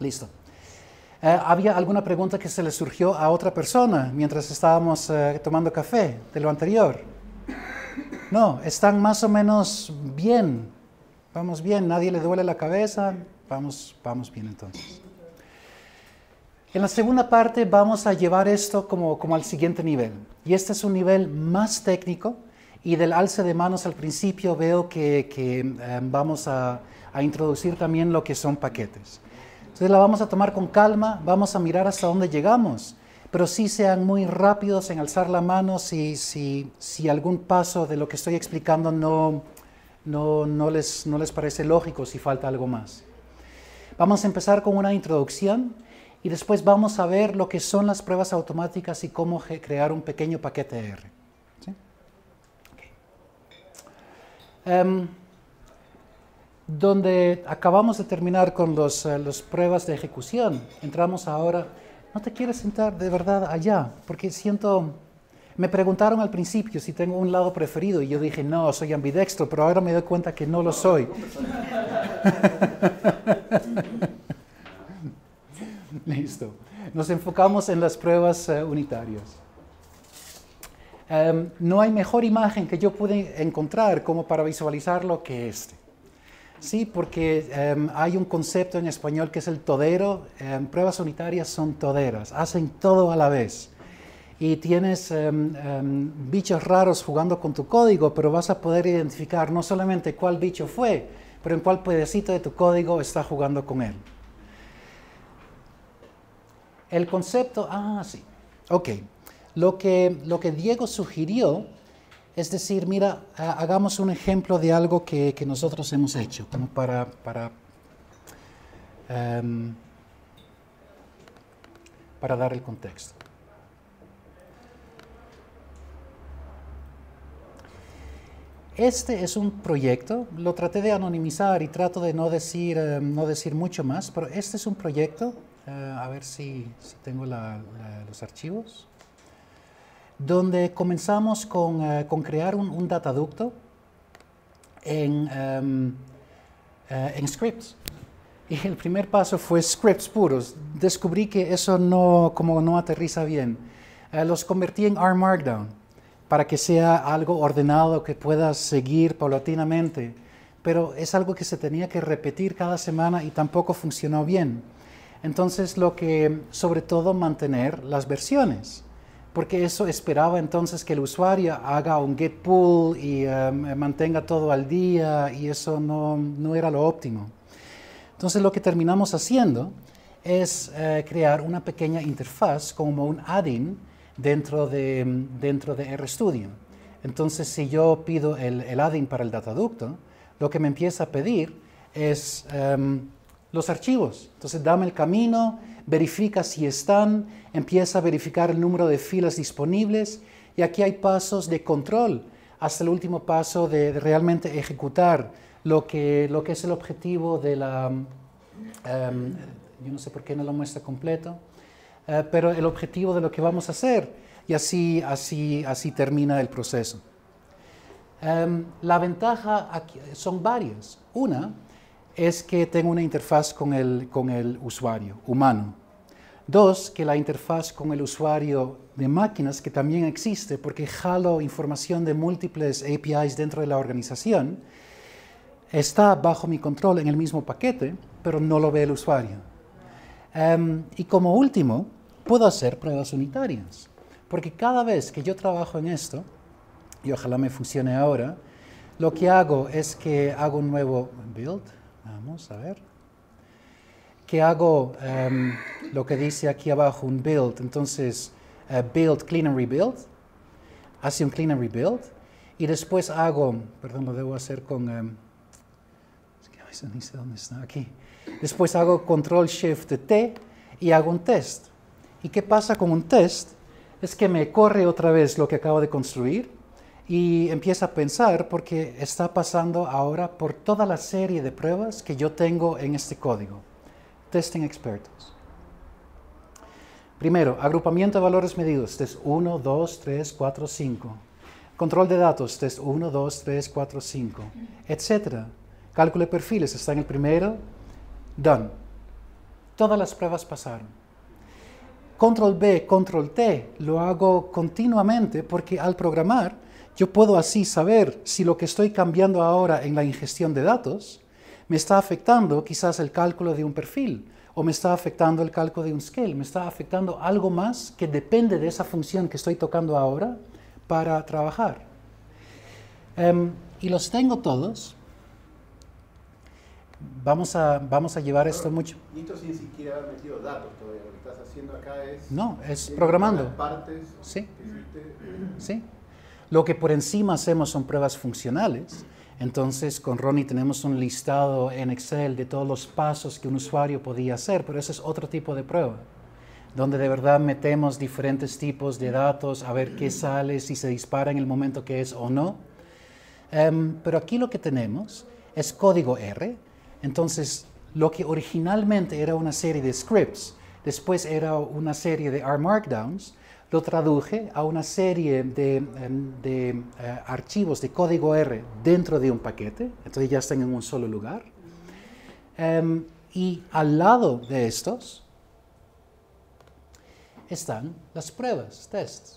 Listo. ¿Había alguna pregunta que se le surgió a otra persona mientras estábamos tomando café de lo anterior? No, están más o menos bien. Vamos bien, nadie le duele la cabeza. Vamos bien entonces. En la segunda parte vamos a llevar esto como al siguiente nivel. Y este es un nivel más técnico. Y del alce de manos al principio veo que vamos a introducir también lo que son paquetes. Entonces la vamos a tomar con calma, vamos a mirar hasta dónde llegamos, pero sí sean muy rápidos en alzar la mano si algún paso de lo que estoy explicando no les parece lógico, si falta algo más. Vamos a empezar con una introducción y después vamos a ver lo que son las pruebas automáticas y cómo crear un pequeño paquete R. ¿Sí? Okay. Donde acabamos de terminar con las pruebas de ejecución, entramos ahora, ¿no te quieres sentar de verdad allá? Porque me preguntaron al principio si tengo un lado preferido y yo dije, no, soy ambidextro, pero ahora me doy cuenta que no lo soy. Listo. Nos enfocamos en las pruebas unitarias. No hay mejor imagen que yo pude encontrar como para visualizarlo que este. Sí, porque hay un concepto en español que es el todero. Pruebas unitarias son toderas, hacen todo a la vez. Y tienes bichos raros jugando con tu código, pero vas a poder identificar no solamente cuál bicho fue, pero en cuál pedacito de tu código está jugando con él. El concepto, sí, ok. Lo que Diego sugirió es decir, mira, hagamos un ejemplo de algo que nosotros hemos hecho, como para dar el contexto. Este es un proyecto, lo traté de anonimizar y trato de no decir mucho más, pero este es un proyecto, a ver si tengo los archivos, donde comenzamos con crear un dataducto en scripts. Y el primer paso fue scripts puros. Descubrí que eso no aterriza bien. Los convertí en R Markdown para que sea algo ordenado que puedas seguir paulatinamente. Pero es algo que se tenía que repetir cada semana y tampoco funcionó bien. Entonces, sobre todo, mantener las versiones. Porque eso esperaba entonces que el usuario haga un get pull y mantenga todo al día, y eso no era lo óptimo. Entonces lo que terminamos haciendo es crear una pequeña interfaz como un add-in dentro de RStudio. Entonces si yo pido el add-in para el dataducto, lo que me empieza a pedir es los archivos. Entonces dame el camino, verifica si están, empieza a verificar el número de filas disponibles, y aquí hay pasos de control hasta el último paso de realmente ejecutar lo que es el objetivo de la... yo no sé por qué no lo muestra completo, pero el objetivo de lo que vamos a hacer, y así termina el proceso. La ventaja aquí son varias. Una es que tengo una interfaz con el usuario humano. Dos, que la interfaz con el usuario de máquinas, que también existe porque jalo información de múltiples APIs dentro de la organización, está bajo mi control en el mismo paquete, pero no lo ve el usuario. Y como último, puedo hacer pruebas unitarias, porque cada vez que yo trabajo en esto, y ojalá me funcione ahora, lo que hago es que hago un nuevo build. Vamos a ver. Que hago lo que dice aquí abajo, un build. Entonces, build, clean and rebuild. Hace un clean and rebuild. Y después hago, perdón, lo debo hacer con... es que a veces ni sé dónde está, aquí. Después hago control shift T y hago un test. ¿Y qué pasa con un test? Es que me corre otra vez lo que acabo de construir y empieza a pensar, porque está pasando ahora por toda la serie de pruebas que yo tengo en este código. Testing expertos. Primero, agrupamiento de valores medidos, test 1, 2, 3, 4, 5. Control de datos, test 1, 2, 3, 4, 5, etc. Cálculo de perfiles, está en el primero, done. Todas las pruebas pasaron. Control B, Control T, lo hago continuamente porque al programar yo puedo así saber si lo que estoy cambiando ahora en la ingestión de datos me está afectando quizás el cálculo de un perfil, o me está afectando el cálculo de un scale, me está afectando algo más que depende de esa función que estoy tocando ahora para trabajar. Y los tengo todos. Vamos a llevar esto mucho. Y esto sin siquiera haber metido datos todavía, lo que estás haciendo acá es... No, es programando. Partes Sí. que hiciste. Sí. Lo que por encima hacemos son pruebas funcionales. Entonces, con Ronnie tenemos un listado en Excel de todos los pasos que un usuario podía hacer, pero ese es otro tipo de prueba, donde de verdad metemos diferentes tipos de datos a ver qué sale, si se dispara en el momento que es o no. Pero aquí lo que tenemos es código R. Entonces, lo que originalmente era una serie de scripts, después era una serie de R Markdowns, lo traduje a una serie de archivos de código R dentro de un paquete, entonces ya están en un solo lugar. Y al lado de estos están las pruebas, tests.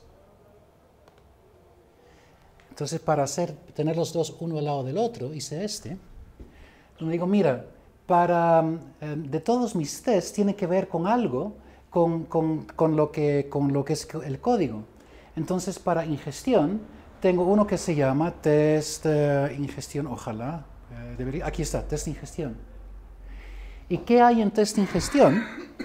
Entonces, para tener los dos uno al lado del otro, hice este. Le digo, mira, de todos mis tests tiene que ver con algo, con lo que es el código. Entonces, para ingestión, tengo uno que se llama test ingestión, ojalá. Aquí está, test ingestión. ¿Y qué hay en test ingestión?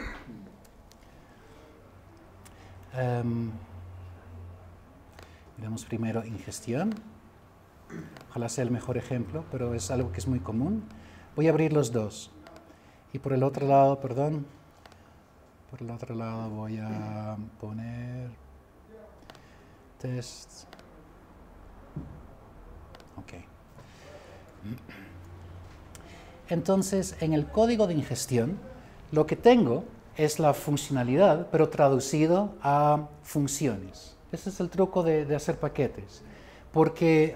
Miremos primero ingestión. Ojalá sea el mejor ejemplo, pero es algo que es muy común. Voy a abrir los dos. Y por el otro lado, perdón, por el otro lado voy a poner test. Ok. Entonces, en el código de ingestión, lo que tengo es la funcionalidad, pero traducido a funciones. Ese es el truco de hacer paquetes, porque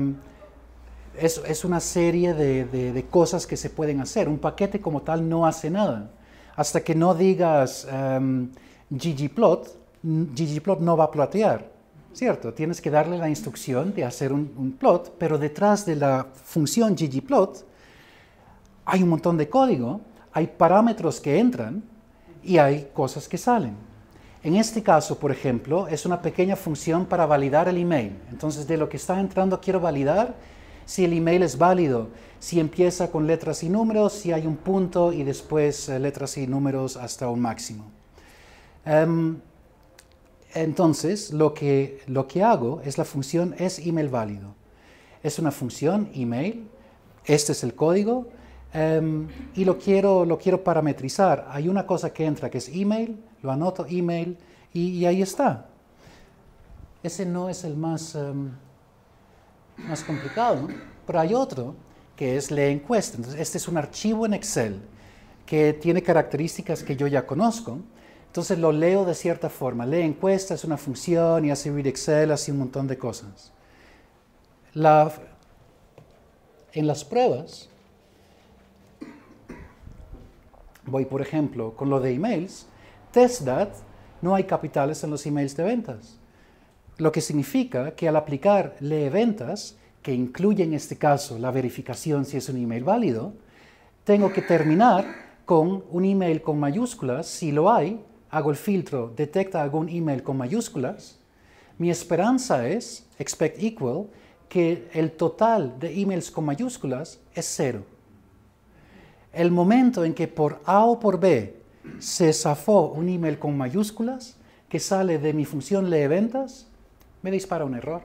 es una serie de cosas que se pueden hacer. Un paquete como tal no hace nada. Hasta que no digas ggplot, ggplot no va a plotear, ¿cierto? Tienes que darle la instrucción de hacer un plot, pero detrás de la función ggplot hay un montón de código, hay parámetros que entran y hay cosas que salen. En este caso, por ejemplo, es una pequeña función para validar el email. Entonces, de lo que está entrando quiero validar si el email es válido, si empieza con letras y números, si hay un punto y después letras y números hasta un máximo. Entonces, lo que hago es la función isEmailVálido. Es una función email, este es el código, y lo quiero parametrizar. Hay una cosa que entra que es email, lo anoto email y ahí está. Ese no es el más complicado, ¿no? Pero hay otro que es leEncuesta. Entonces, este es un archivo en Excel que tiene características que yo ya conozco. Entonces lo leo de cierta forma. leEncuesta es una función y hace read Excel, hace un montón de cosas. En las pruebas, voy por ejemplo con lo de emails, testDat, no hay capitales en los emails de ventas. Lo que significa que al aplicar leeventas, que incluye en este caso la verificación si es un email válido, tengo que terminar con un email con mayúsculas. Si lo hay, hago el filtro, detecta algún email con mayúsculas. Mi esperanza es, expect equal, que el total de emails con mayúsculas es 0. El momento en que por A o por B se zafó un email con mayúsculas que sale de mi función leeventas, me dispara un error.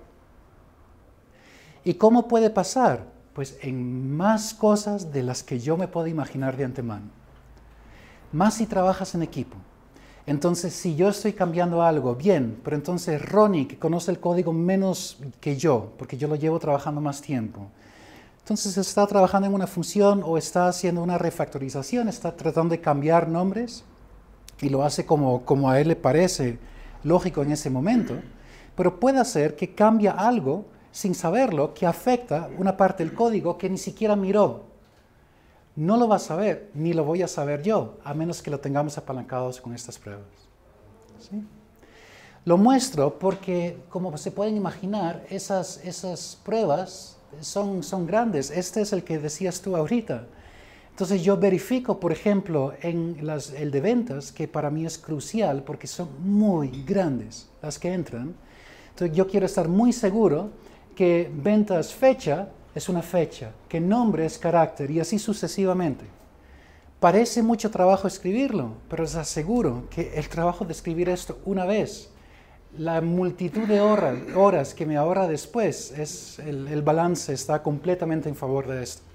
¿Y cómo puede pasar? Pues en más cosas de las que yo me puedo imaginar de antemano. Más si trabajas en equipo. Entonces, si yo estoy cambiando algo, bien, pero entonces Ronnie, que conoce el código menos que yo, porque yo lo llevo trabajando más tiempo, entonces está trabajando en una función o está haciendo una refactorización, está tratando de cambiar nombres y lo hace como a él le parece lógico en ese momento, pero puede ser que cambia algo sin saberlo que afecta una parte del código que ni siquiera miró. No lo va a saber, ni lo voy a saber yo, a menos que lo tengamos apalancados con estas pruebas. ¿Sí? Lo muestro porque, como se pueden imaginar, esas pruebas son grandes. Este es el que decías tú ahorita. Entonces yo verifico, por ejemplo, en el de ventas, que para mí es crucial porque son muy grandes las que entran. Entonces yo quiero estar muy seguro que ventas fecha es una fecha, que nombre es carácter y así sucesivamente. Parece mucho trabajo escribirlo, pero les aseguro que el trabajo de escribir esto una vez, la multitud de horas que me ahorra después, el balance está completamente en favor de esto.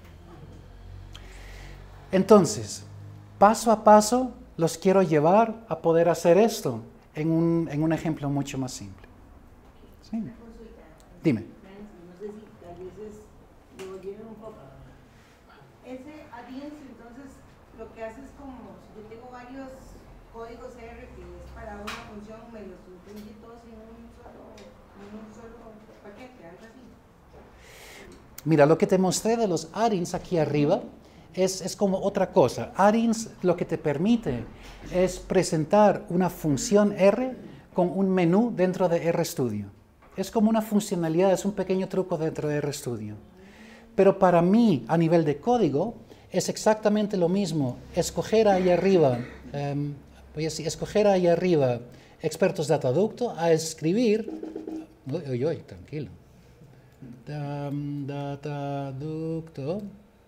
Entonces, paso a paso, los quiero llevar a poder hacer esto en un ejemplo mucho más simple. ¿Sí? Dime. No sé si tal vez lo lleve un poco. Ese audience, entonces, lo que hace es como, si yo tengo varios códigos R que es para una función, me los incluye todos en un solo paquete, algo así. Mira, lo que te mostré de los add-ins aquí arriba es como otra cosa. Add-ins lo que te permite es presentar una función R con un menú dentro de RStudio. Es como una funcionalidad, es un pequeño truco dentro de RStudio. Pero para mí, a nivel de código, es exactamente lo mismo. Escoger ahí arriba, escoger ahí arriba expertos Dataducto a escribir. Tranquilo. Dataducto.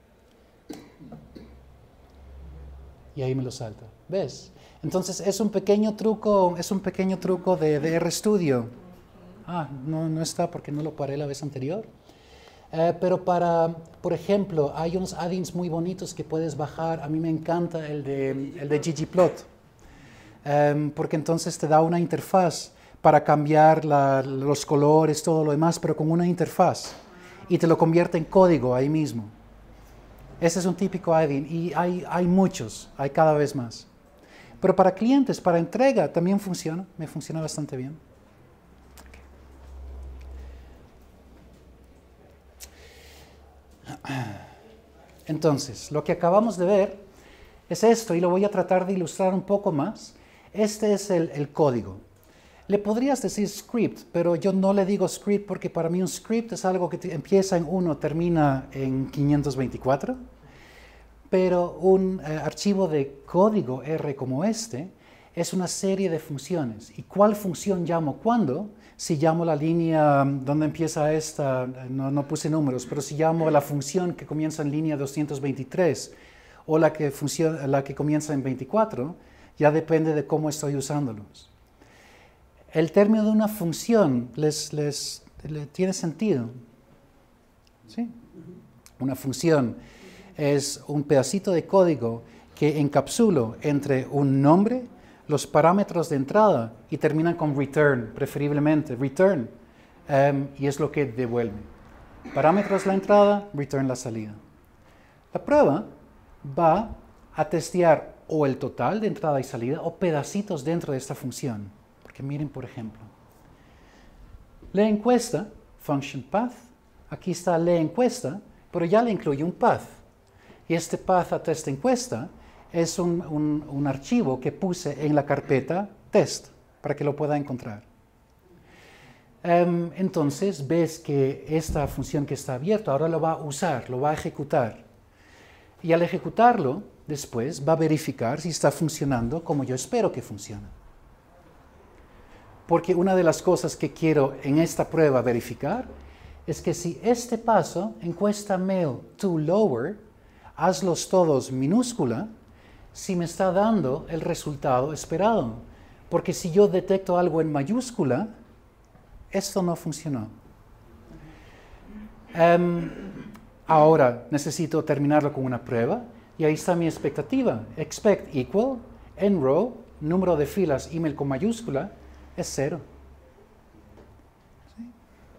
Y ahí me lo salta. ¿Ves? Entonces es un pequeño truco de RStudio. No está porque no lo paré la vez anterior. Pero por ejemplo, hay unos add-ins muy bonitos que puedes bajar. A mí me encanta el de ggplot. Porque entonces te da una interfaz para cambiar los colores, todo lo demás, pero con una interfaz. Y te lo convierte en código ahí mismo. Ese es un típico add-in y hay muchos, hay cada vez más. Pero para clientes, para entrega, también funciona, me funciona bastante bien. Entonces, lo que acabamos de ver es esto y lo voy a tratar de ilustrar un poco más. Este es el código. Le podrías decir script, pero yo no le digo script porque para mí un script es algo que empieza en 1, termina en 524. Pero un archivo de código R como este es una serie de funciones. ¿Y cuál función llamo cuándo? Si llamo la línea donde empieza esta, no puse números, pero si llamo la función que comienza en línea 223 o la que comienza en 24, ya depende de cómo estoy usándolos. El término de una función les tiene sentido. ¿Sí? Una función es un pedacito de código que encapsulo entre un nombre, los parámetros de entrada y terminan con return, preferiblemente return, y es lo que devuelve. Parámetros la entrada, return la salida. La prueba va a testear o el total de entrada y salida o pedacitos dentro de esta función. Porque miren, por ejemplo, la encuesta, function path, aquí está la encuesta, pero ya le incluye un path. Y este path a test encuesta es un archivo que puse en la carpeta test para que lo pueda encontrar. Entonces ves que esta función que está abierta ahora lo va a usar, lo va a ejecutar. Y al ejecutarlo, después va a verificar si está funcionando como yo espero que funcione. Porque una de las cosas que quiero en esta prueba verificar es que si este paso, encuesta mail to lower, hazlos todos minúscula, si me está dando el resultado esperado. Porque si yo detecto algo en mayúscula, esto no funcionó. Ahora necesito terminarlo con una prueba y ahí está mi expectativa. Expect equal, nrow, número de filas, email con mayúscula, es 0. ¿Sí?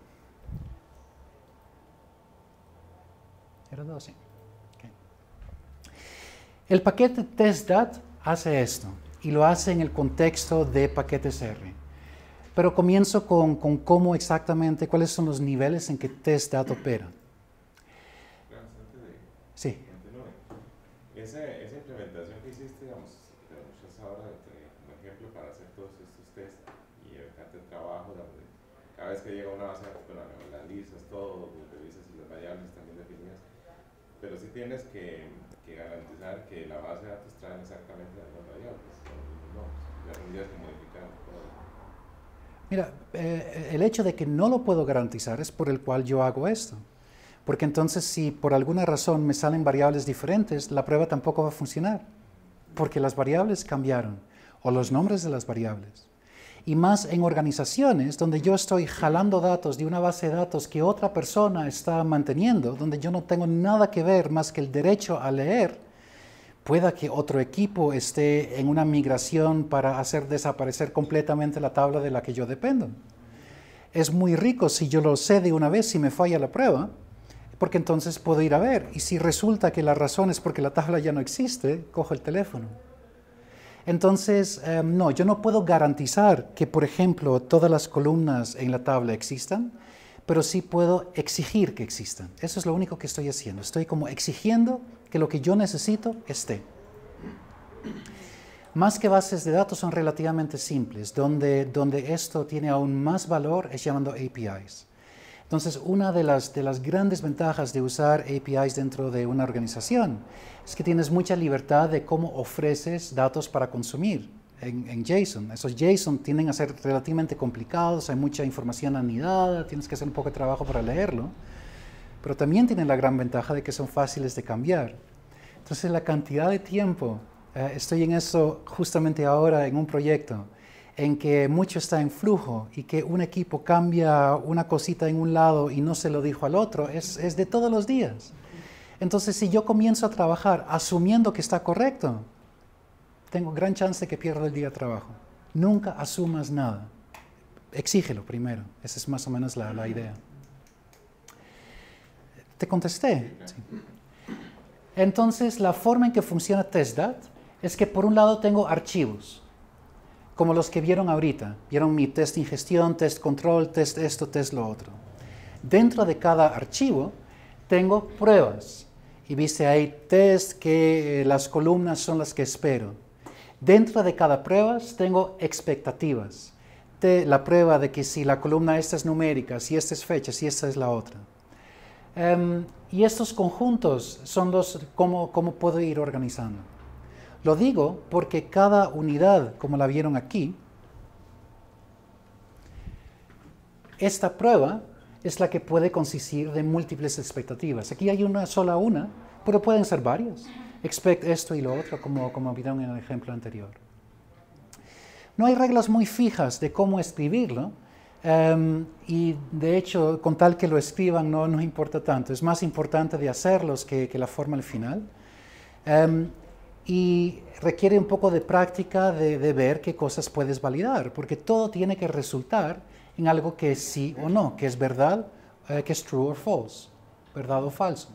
Era 12. Okay. El paquete testdat hace esto y lo hace en el contexto de paquetes R. Pero comienzo con cómo exactamente, cuáles son los niveles en que testdat opera. Antes de Sí. continuar, esa implementación que hiciste, digamos, te lo muestras ahora como ejemplo para hacer todos estos tests y evitarte el trabajo, donde cada vez que llega una base de datos, bueno, analizas todo, revisas si las variables están bien definidas, pero sí tienes que garantizar que la base de datos trae exactamente las mismas variables, los mismos nombres, ya tendrías que modificar todo. Mira, el hecho de que no lo puedo garantizar es por el cual yo hago esto. Porque entonces si por alguna razón me salen variables diferentes, la prueba tampoco va a funcionar. Porque las variables cambiaron, o los nombres de las variables. Y más en organizaciones donde yo estoy jalando datos de una base de datos que otra persona está manteniendo, donde yo no tengo nada que ver más que el derecho a leer, pueda que otro equipo esté en una migración para hacer desaparecer completamente la tabla de la que yo dependo. Es muy rico si yo lo sé de una vez, si me falla la prueba, porque entonces puedo ir a ver. Y si resulta que la razón es porque la tabla ya no existe, cojo el teléfono. Entonces, no, yo no puedo garantizar que, por ejemplo, todas las columnas en la tabla existan, pero sí puedo exigir que existan. Eso es lo único que estoy haciendo. Estoy como exigiendo que lo que yo necesito esté. Más que bases de datos son relativamente simples. Donde esto tiene aún más valor es llamando APIs. Entonces, una de las grandes ventajas de usar APIs dentro de una organización es que tienes mucha libertad de cómo ofreces datos para consumir en JSON. Esos JSON tienden a ser relativamente complicados, hay mucha información anidada, tienes que hacer un poco de trabajo para leerlo, pero también tienen la gran ventaja de que son fáciles de cambiar. Entonces, la cantidad de tiempo, estoy en eso justamente ahora en un proyecto, en que mucho está en flujo y que un equipo cambia una cosita en un lado y no se lo dijo al otro, es de todos los días. Entonces, si yo comienzo a trabajar asumiendo que está correcto, tengo gran chance de que pierda el día de trabajo. Nunca asumas nada. Exígelo primero. Esa es más o menos la idea. ¿Te contesté? Sí. Entonces, la forma en que funciona TestDat es que por un lado tengo archivos, como los que vieron ahorita. Vieron mi test ingestión, test control, test esto, test lo otro. Dentro de cada archivo tengo pruebas. Y viste ahí test que las columnas son las que espero. Dentro de cada prueba tengo expectativas. La prueba de que si la columna esta es numérica, si esta es fecha, si esta es la otra. Y estos conjuntos son cómo puedo ir organizando. Lo digo porque cada unidad, como la vieron aquí, esta prueba es la que puede consistir de múltiples expectativas. Aquí hay una, pero pueden ser varias. Expect esto y lo otro, como vieron en el ejemplo anterior. No hay reglas muy fijas de cómo escribirlo, y de hecho, con tal que lo escriban no importa tanto. Es más importante de hacerlos que la forma al final. Y requiere un poco de práctica de ver qué cosas puedes validar, porque todo tiene que resultar en algo que es sí o no, que es verdad, que es true or false, verdad o falso.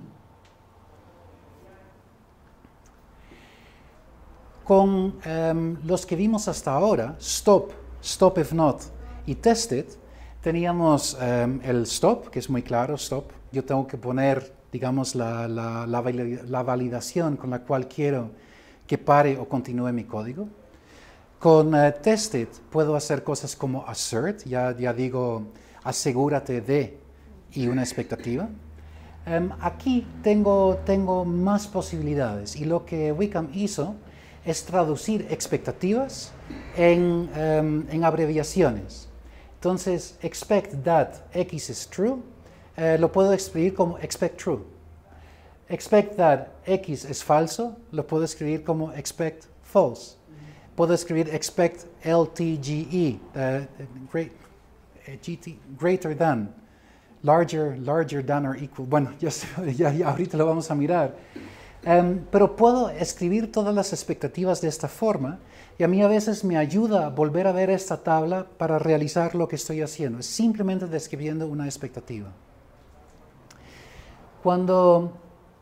Con los que vimos hasta ahora, stop if not y tested, teníamos el stop, que es muy claro, stop. Yo tengo que poner, digamos, la validación con la cual quiero que pare o continúe mi código. Con tested puedo hacer cosas como assert, ya digo, asegúrate de, y una expectativa. Aquí tengo más posibilidades, y lo que Wickham hizo es traducir expectativas en abreviaciones. Entonces, expect that X is true, lo puedo escribir como expect true. Expect that X es falso, lo puedo escribir como expect false. Puedo escribir expect LTGE, greater than, larger than or equal. Bueno, ya ahorita lo vamos a mirar. Pero puedo escribir todas las expectativas de esta forma, y a mí a veces me ayuda a volver a ver esta tabla para realizar lo que estoy haciendo. Es simplemente describiendo una expectativa. Cuando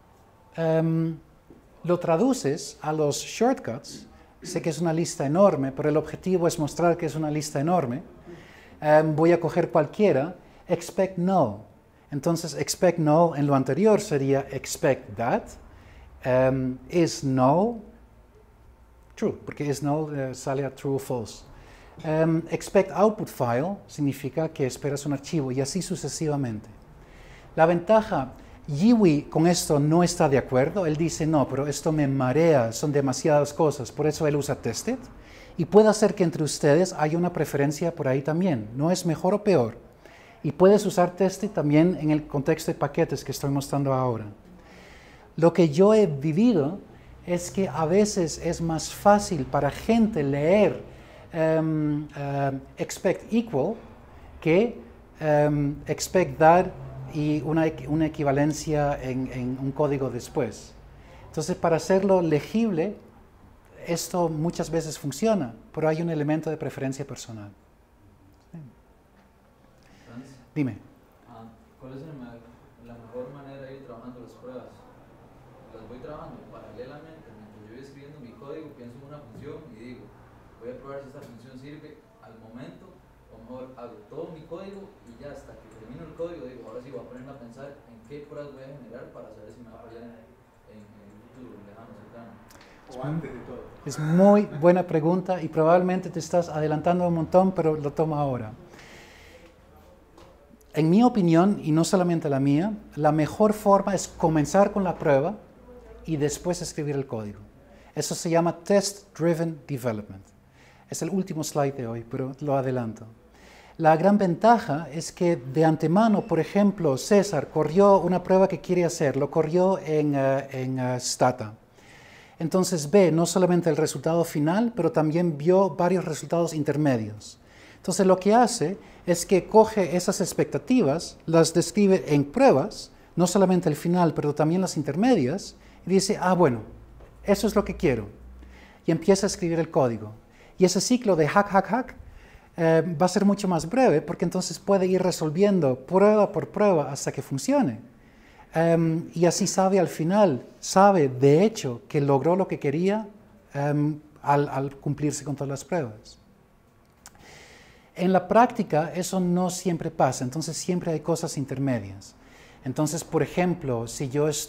lo traduces a los shortcuts, sé que es una lista enorme, pero el objetivo es mostrar que es una lista enorme. Voy a coger cualquiera, expect null. Entonces, expect null en lo anterior sería expect that, Is null, true, porque is null sale a true o false. Expect output file significa que esperas un archivo y así sucesivamente. La ventaja, Yiwi con esto no está de acuerdo, él dice no, pero esto me marea, son demasiadas cosas, por eso él usa tested. Y puede ser que entre ustedes haya una preferencia por ahí también, no es mejor o peor. Y puedes usar tested también en el contexto de paquetes que estoy mostrando ahora. Lo que yo he vivido es que a veces es más fácil para gente leer expect equal que expect that y una equivalencia en un código después. Entonces, para hacerlo legible, esto muchas veces funciona, pero hay un elemento de preferencia personal. Sí. Dime. ¿Cuál es la mejor manera de ir trabajando las pruebas? Las voy trabajando paralelamente. Mientras yo voy escribiendo mi código, pienso en una función y digo, voy a probar si esta función sirve al momento, o mejor hago todo mi código y ya hasta que termino el código digo, ahora sí voy a ponerme a pensar en qué pruebas voy a generar para saber si me va a fallar en el futuro, lejano, cercano. O antes de todo. Es muy buena pregunta y probablemente te estás adelantando un montón, pero lo tomo ahora. En mi opinión, y no solamente la mía, la mejor forma es comenzar con la prueba y después escribir el código. Eso se llama Test Driven Development. Es el último slide de hoy, pero lo adelanto. La gran ventaja es que de antemano, por ejemplo, César corrió una prueba que quiere hacer, lo corrió en Stata. Entonces ve no solamente el resultado final, pero también vio varios resultados intermedios. Entonces lo que hace es que coge esas expectativas, las describe en pruebas, no solamente el final, pero también las intermedias, y dice, bueno, eso es lo que quiero. Y empieza a escribir el código. Y ese ciclo de hack, hack, hack va a ser mucho más breve, porque entonces puede ir resolviendo prueba por prueba hasta que funcione. Y así sabe al final, sabe de hecho que logró lo que quería al cumplirse con todas las pruebas. En la práctica eso no siempre pasa, entonces siempre hay cosas intermedias. Entonces, por ejemplo, si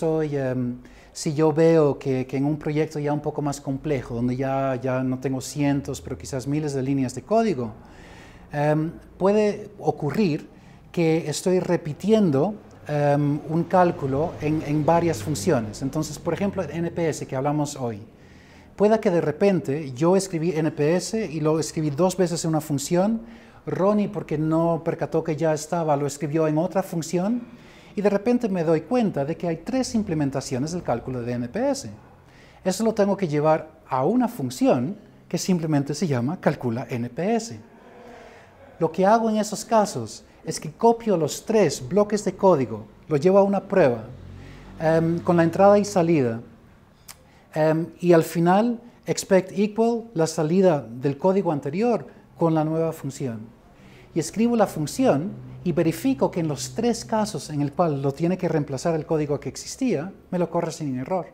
yo veo que en un proyecto ya un poco más complejo, donde ya no tengo cientos, pero quizás miles de líneas de código, puede ocurrir que estoy repitiendo un cálculo en varias funciones. Entonces, por ejemplo, el NPS que hablamos hoy. Pueda que de repente yo escribí NPS y lo escribí 2 veces en una función, Ronnie, porque no percató que ya estaba, lo escribió en otra función, y de repente me doy cuenta de que hay 3 implementaciones del cálculo de NPS. Eso lo tengo que llevar a una función que simplemente se llama calcula NPS. Lo que hago en esos casos es que copio los 3 bloques de código, los llevo a una prueba, con la entrada y salida, y al final expect equal la salida del código anterior con la nueva función. Y escribo la función y verifico que en los 3 casos en el cual lo tiene que reemplazar el código que existía, me lo corre sin error.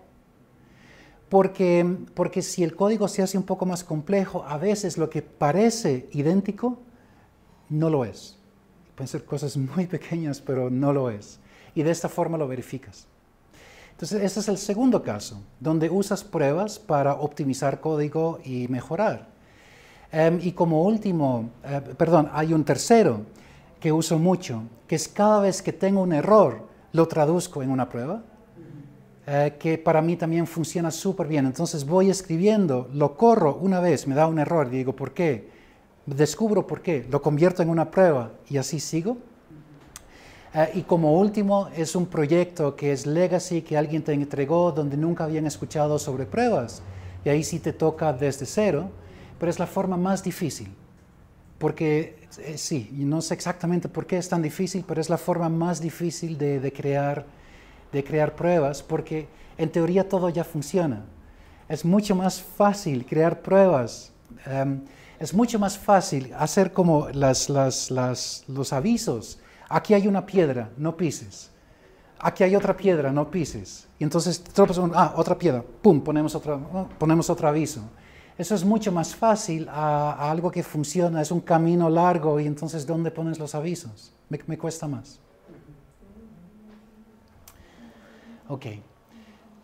Porque si el código se hace un poco más complejo, a veces lo que parece idéntico no lo es. Pueden ser cosas muy pequeñas, pero no lo es. Y de esta forma lo verificas. Entonces, ese es el segundo caso, donde usas pruebas para optimizar código y mejorar. Y como último, hay un tercero que uso mucho, que es cada vez que tengo un error, lo traduzco en una prueba, que para mí también funciona súper bien. Entonces voy escribiendo, lo corro una vez, me da un error, digo, ¿por qué? Descubro por qué, lo convierto en una prueba y así sigo. Y como último, es un proyecto que es legacy, que alguien te entregó donde nunca habían escuchado sobre pruebas. Y ahí sí te toca desde cero, pero es la forma más difícil. Porque, sí, no sé exactamente por qué es tan difícil, pero es la forma más difícil de crear pruebas, porque en teoría todo ya funciona. Es mucho más fácil crear pruebas. Es mucho más fácil hacer como los avisos. Aquí hay una piedra, no pises. Aquí hay otra piedra, no pises. Y entonces, otra piedra, pum, ponemos otro aviso. Eso es mucho más fácil a algo que funciona, es un camino largo y entonces, ¿dónde pones los avisos? Me cuesta más. Ok.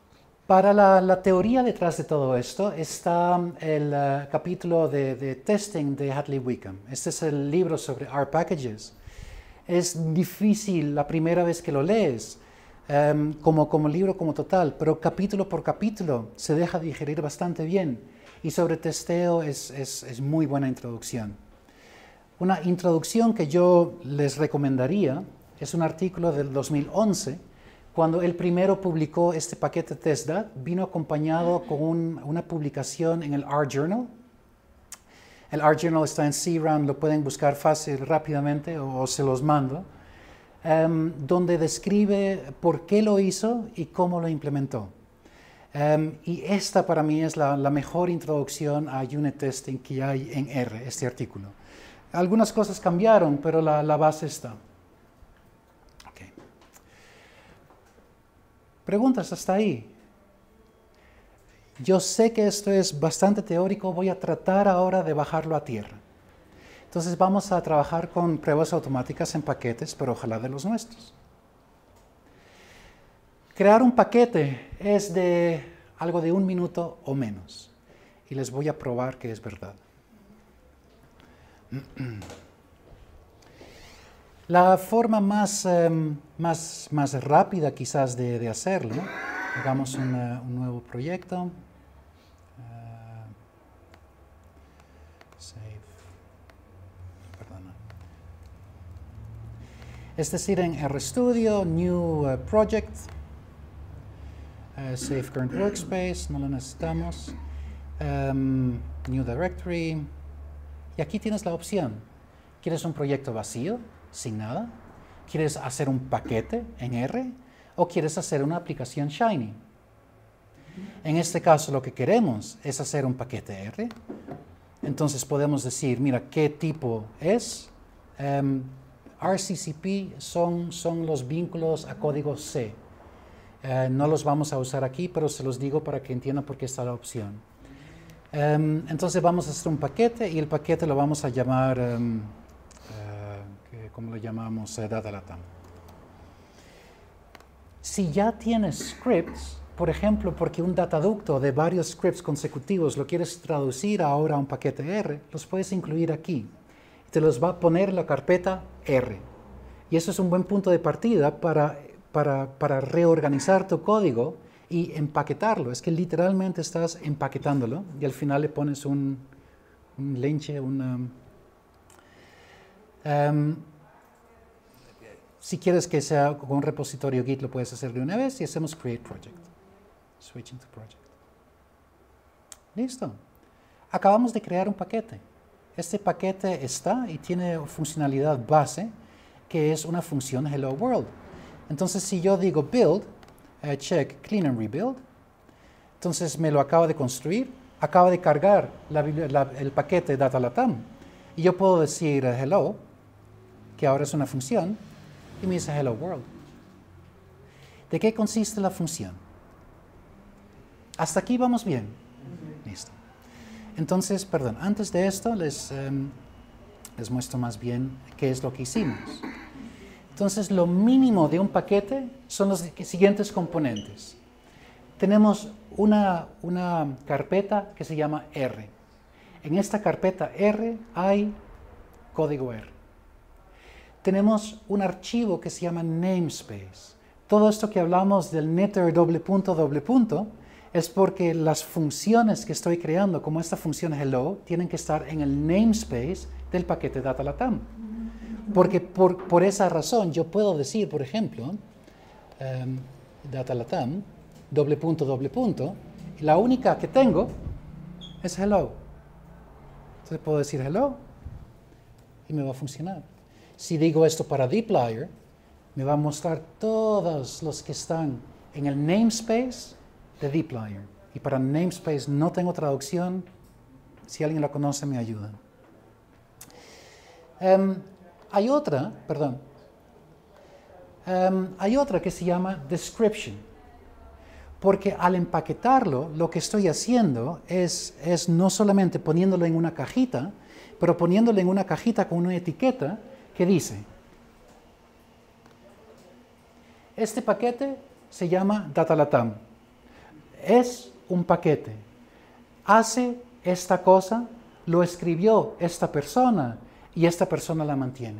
Para la teoría detrás de todo esto está el capítulo de testing de Hadley Wickham. Este es el libro sobre R packages. Es difícil la primera vez que lo lees, como libro como total, pero capítulo por capítulo se deja digerir bastante bien. Y sobre testeo es muy buena introducción. Una introducción que yo les recomendaría es un artículo del 2011, cuando el primero publicó este paquete TestDat, vino acompañado con una publicación en el R Journal. El R Journal está en C-RAM, lo pueden buscar fácil, rápidamente, o se los mando, donde describe por qué lo hizo y cómo lo implementó. Y esta para mí es la mejor introducción a unit testing que hay en R, este artículo. Algunas cosas cambiaron, pero la base está. Okay. ¿Preguntas hasta ahí? Yo sé que esto es bastante teórico, voy a tratar ahora de bajarlo a tierra. Entonces vamos a trabajar con pruebas automáticas en paquetes, pero ojalá de los nuestros. Crear un paquete es de algo de 1 minuto o menos. Y les voy a probar que es verdad. La forma más rápida quizás de hacerlo, hagamos un nuevo proyecto. Save. Perdona. Es decir, en RStudio, New Project, Save Current Workspace, no lo necesitamos, New Directory, y aquí tienes la opción. ¿Quieres un proyecto vacío, sin nada? ¿Quieres hacer un paquete en R? ¿O quieres hacer una aplicación Shiny? En este caso lo que queremos es hacer un paquete R. Entonces podemos decir, mira, ¿qué tipo es? RCCP son los vínculos a código C. No los vamos a usar aquí, pero se los digo para que entiendan por qué está la opción. Entonces vamos a hacer un paquete y el paquete lo vamos a llamar, ¿cómo lo llamamos? DataLatam. Si ya tienes scripts, por ejemplo, porque un dataducto de varios scripts consecutivos lo quieres traducir ahora a un paquete R, los puedes incluir aquí. Te los va a poner en la carpeta R. Y eso es un buen punto de partida para reorganizar tu código y empaquetarlo. Es que literalmente estás empaquetándolo y al final le pones un lenche, si quieres que sea con un repositorio Git, lo puedes hacer de una vez y hacemos Create Project. Switching to Project. Listo. Acabamos de crear un paquete. Este paquete está y tiene funcionalidad base, que es una función Hello World. Entonces, si yo digo build, check clean and rebuild, entonces me lo acaba de construir, acaba de cargar el paquete DataLatam, y yo puedo decir hello, que ahora es una función, y me dice hello world. ¿De qué consiste la función? Hasta aquí vamos bien. Listo. Entonces, perdón, antes de esto les muestro más bien qué es lo que hicimos. Entonces, lo mínimo de un paquete son los siguientes componentes. Tenemos una carpeta que se llama R. En esta carpeta R hay código R. Tenemos un archivo que se llama namespace. Todo esto que hablamos del netter doble punto, es porque las funciones que estoy creando, como esta función hello, tienen que estar en el namespace del paquete DataLatam. Porque por esa razón yo puedo decir, por ejemplo, DataLatam, doble punto, y la única que tengo es hello. Entonces puedo decir hello y me va a funcionar. Si digo esto para dplyr, me va a mostrar todos los que están en el namespace de dplyr. Y para namespace no tengo traducción. Si alguien la conoce, me ayuda. Hay otra que se llama description. Porque al empaquetarlo, lo que estoy haciendo es no solamente poniéndolo en una cajita, pero poniéndolo en una cajita con una etiqueta que dice, este paquete se llama DataLatam. es un paquete. Hace esta cosa, lo escribió esta persona y esta persona la mantiene.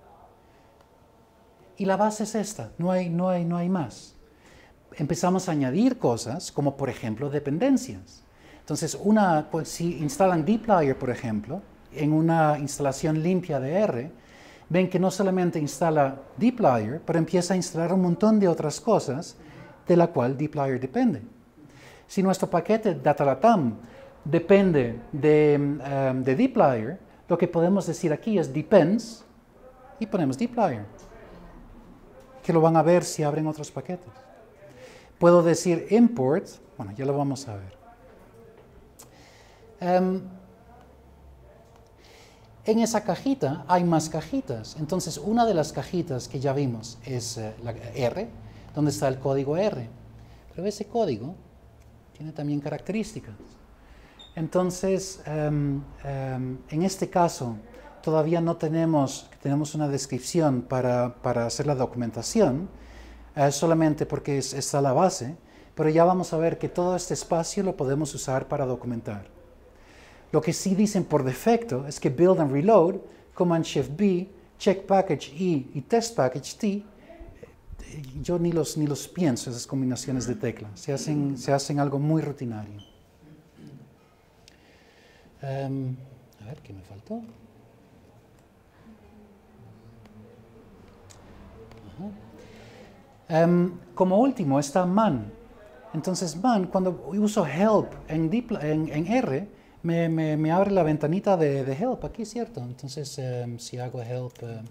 Y la base es esta, no hay más. Empezamos a añadir cosas como por ejemplo dependencias. Entonces, pues, si instalan dplyr, por ejemplo, en una instalación limpia de R, ven que no solamente instala dplyr, pero empieza a instalar un montón de otras cosas de la cual dplyr depende. Si nuestro paquete datalatam depende de dplyr, lo que podemos decir aquí es depends y ponemos dplyr, que lo van a ver si abren otros paquetes. Puedo decir import, bueno, ya lo vamos a ver. En esa cajita hay más cajitas. Entonces, una de las cajitas que ya vimos es la R, donde está el código R. Pero ese código tiene también características. Entonces, en este caso, todavía no tenemos una descripción para hacer la documentación, solamente porque está la base, pero ya vamos a ver que todo este espacio lo podemos usar para documentar. Lo que sí dicen por defecto es que build and reload, command shift B, check package E y test package T, yo ni los pienso, esas combinaciones de teclas, se hacen algo muy rutinario. A ver, ¿qué me faltó? Como último está man. Entonces man, cuando uso help en R, me abre la ventanita de help aquí, ¿cierto? Entonces si hago help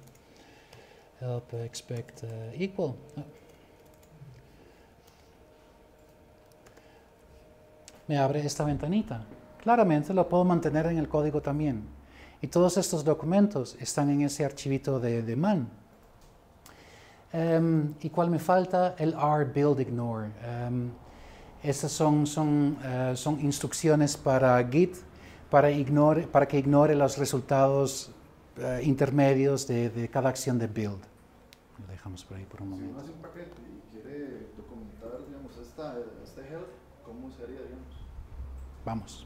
expect equal, me abre esta ventanita. Claramente lo puedo mantener en el código también. Y todos estos documentos están en ese archivito de man. ¿Y cuál me falta? El R build ignore. Esas son instrucciones para Git para que ignore los resultados intermedios de cada acción de build. Lo dejamos por ahí por un momento. Si uno hace un paquete y quiere documentar, digamos, este help, ¿cómo sería, digamos? Vamos.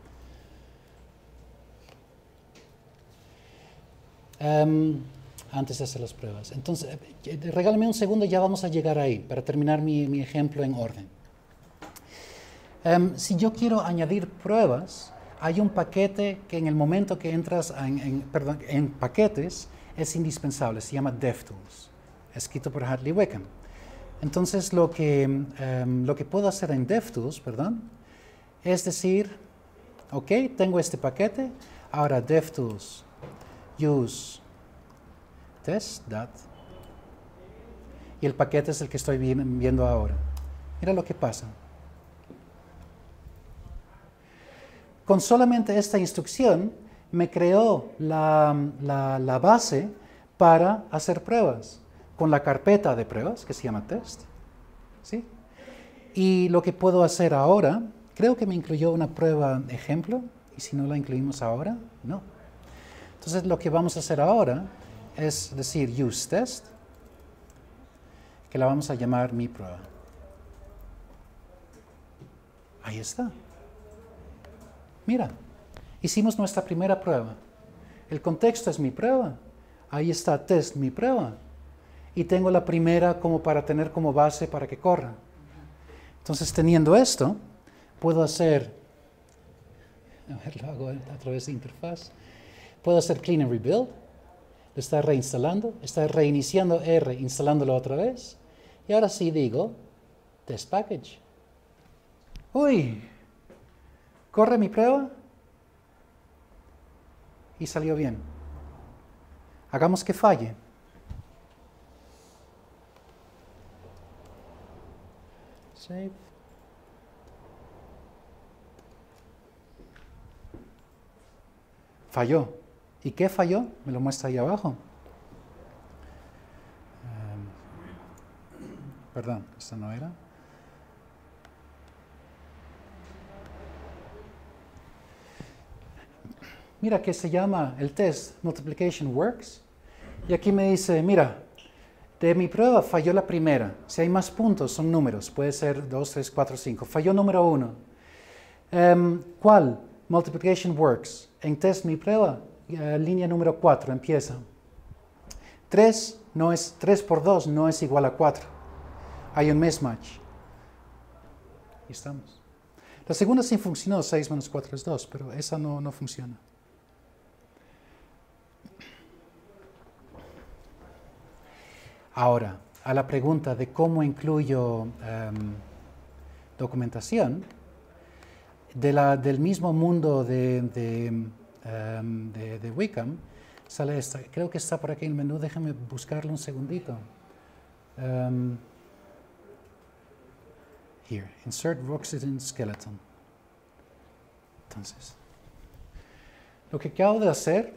Antes de hacer las pruebas. Entonces, regálame un segundo y ya vamos a llegar ahí para terminar mi ejemplo en orden. Si yo quiero añadir pruebas, hay un paquete que en el momento que entras en paquetes es indispensable, se llama DevTools, escrito por Hadley Wickham. Entonces, lo que puedo hacer en DevTools, es decir, ok, tengo este paquete, ahora DevTools use test.dat y el paquete es el que estoy viendo ahora. Mira lo que pasa. Con solamente esta instrucción me creó la base para hacer pruebas con la carpeta de pruebas que se llama test. ¿Sí? Y lo que puedo hacer ahora, creo que me incluyó una prueba ejemplo, y si no la incluimos ahora, no. Entonces lo que vamos a hacer ahora es decir use test, que la vamos a llamar mi prueba. Ahí está. Mira, hicimos nuestra primera prueba. El contexto es mi prueba. Ahí está test mi prueba. Y tengo la primera como para tener como base para que corra. Entonces, teniendo esto, puedo hacer, a ver, lo hago a través de interfaz. Puedo hacer clean and rebuild. Lo está reinstalando, está reiniciando R, instalándolo otra vez. Y ahora sí digo, test package. ¡Uy! Corre mi prueba y salió bien. Hagamos que falle. Save. Falló. ¿Y qué falló? Me lo muestra ahí abajo. Perdón, esta no era. Mira que se llama el test multiplication works. Y aquí me dice, mira, De mi prueba falló la primera. Si hay más puntos, son números. Puede ser 2, 3, 4, 5. Falló número 1. ¿Cuál? Multiplication works. En test mi prueba, línea número 4 empieza. 3 por 2 no es igual a 4. Hay un mismatch. Ahí estamos. La segunda sí funcionó, 6 menos 4 es 2, pero esa no funciona. Ahora, a la pregunta de cómo incluyo documentación, del mismo mundo de Wickham, sale esta. Creo que está por aquí en el menú, déjame buscarlo un segundito. Here, insert Roxygen skeleton. Entonces, lo que acabo de hacer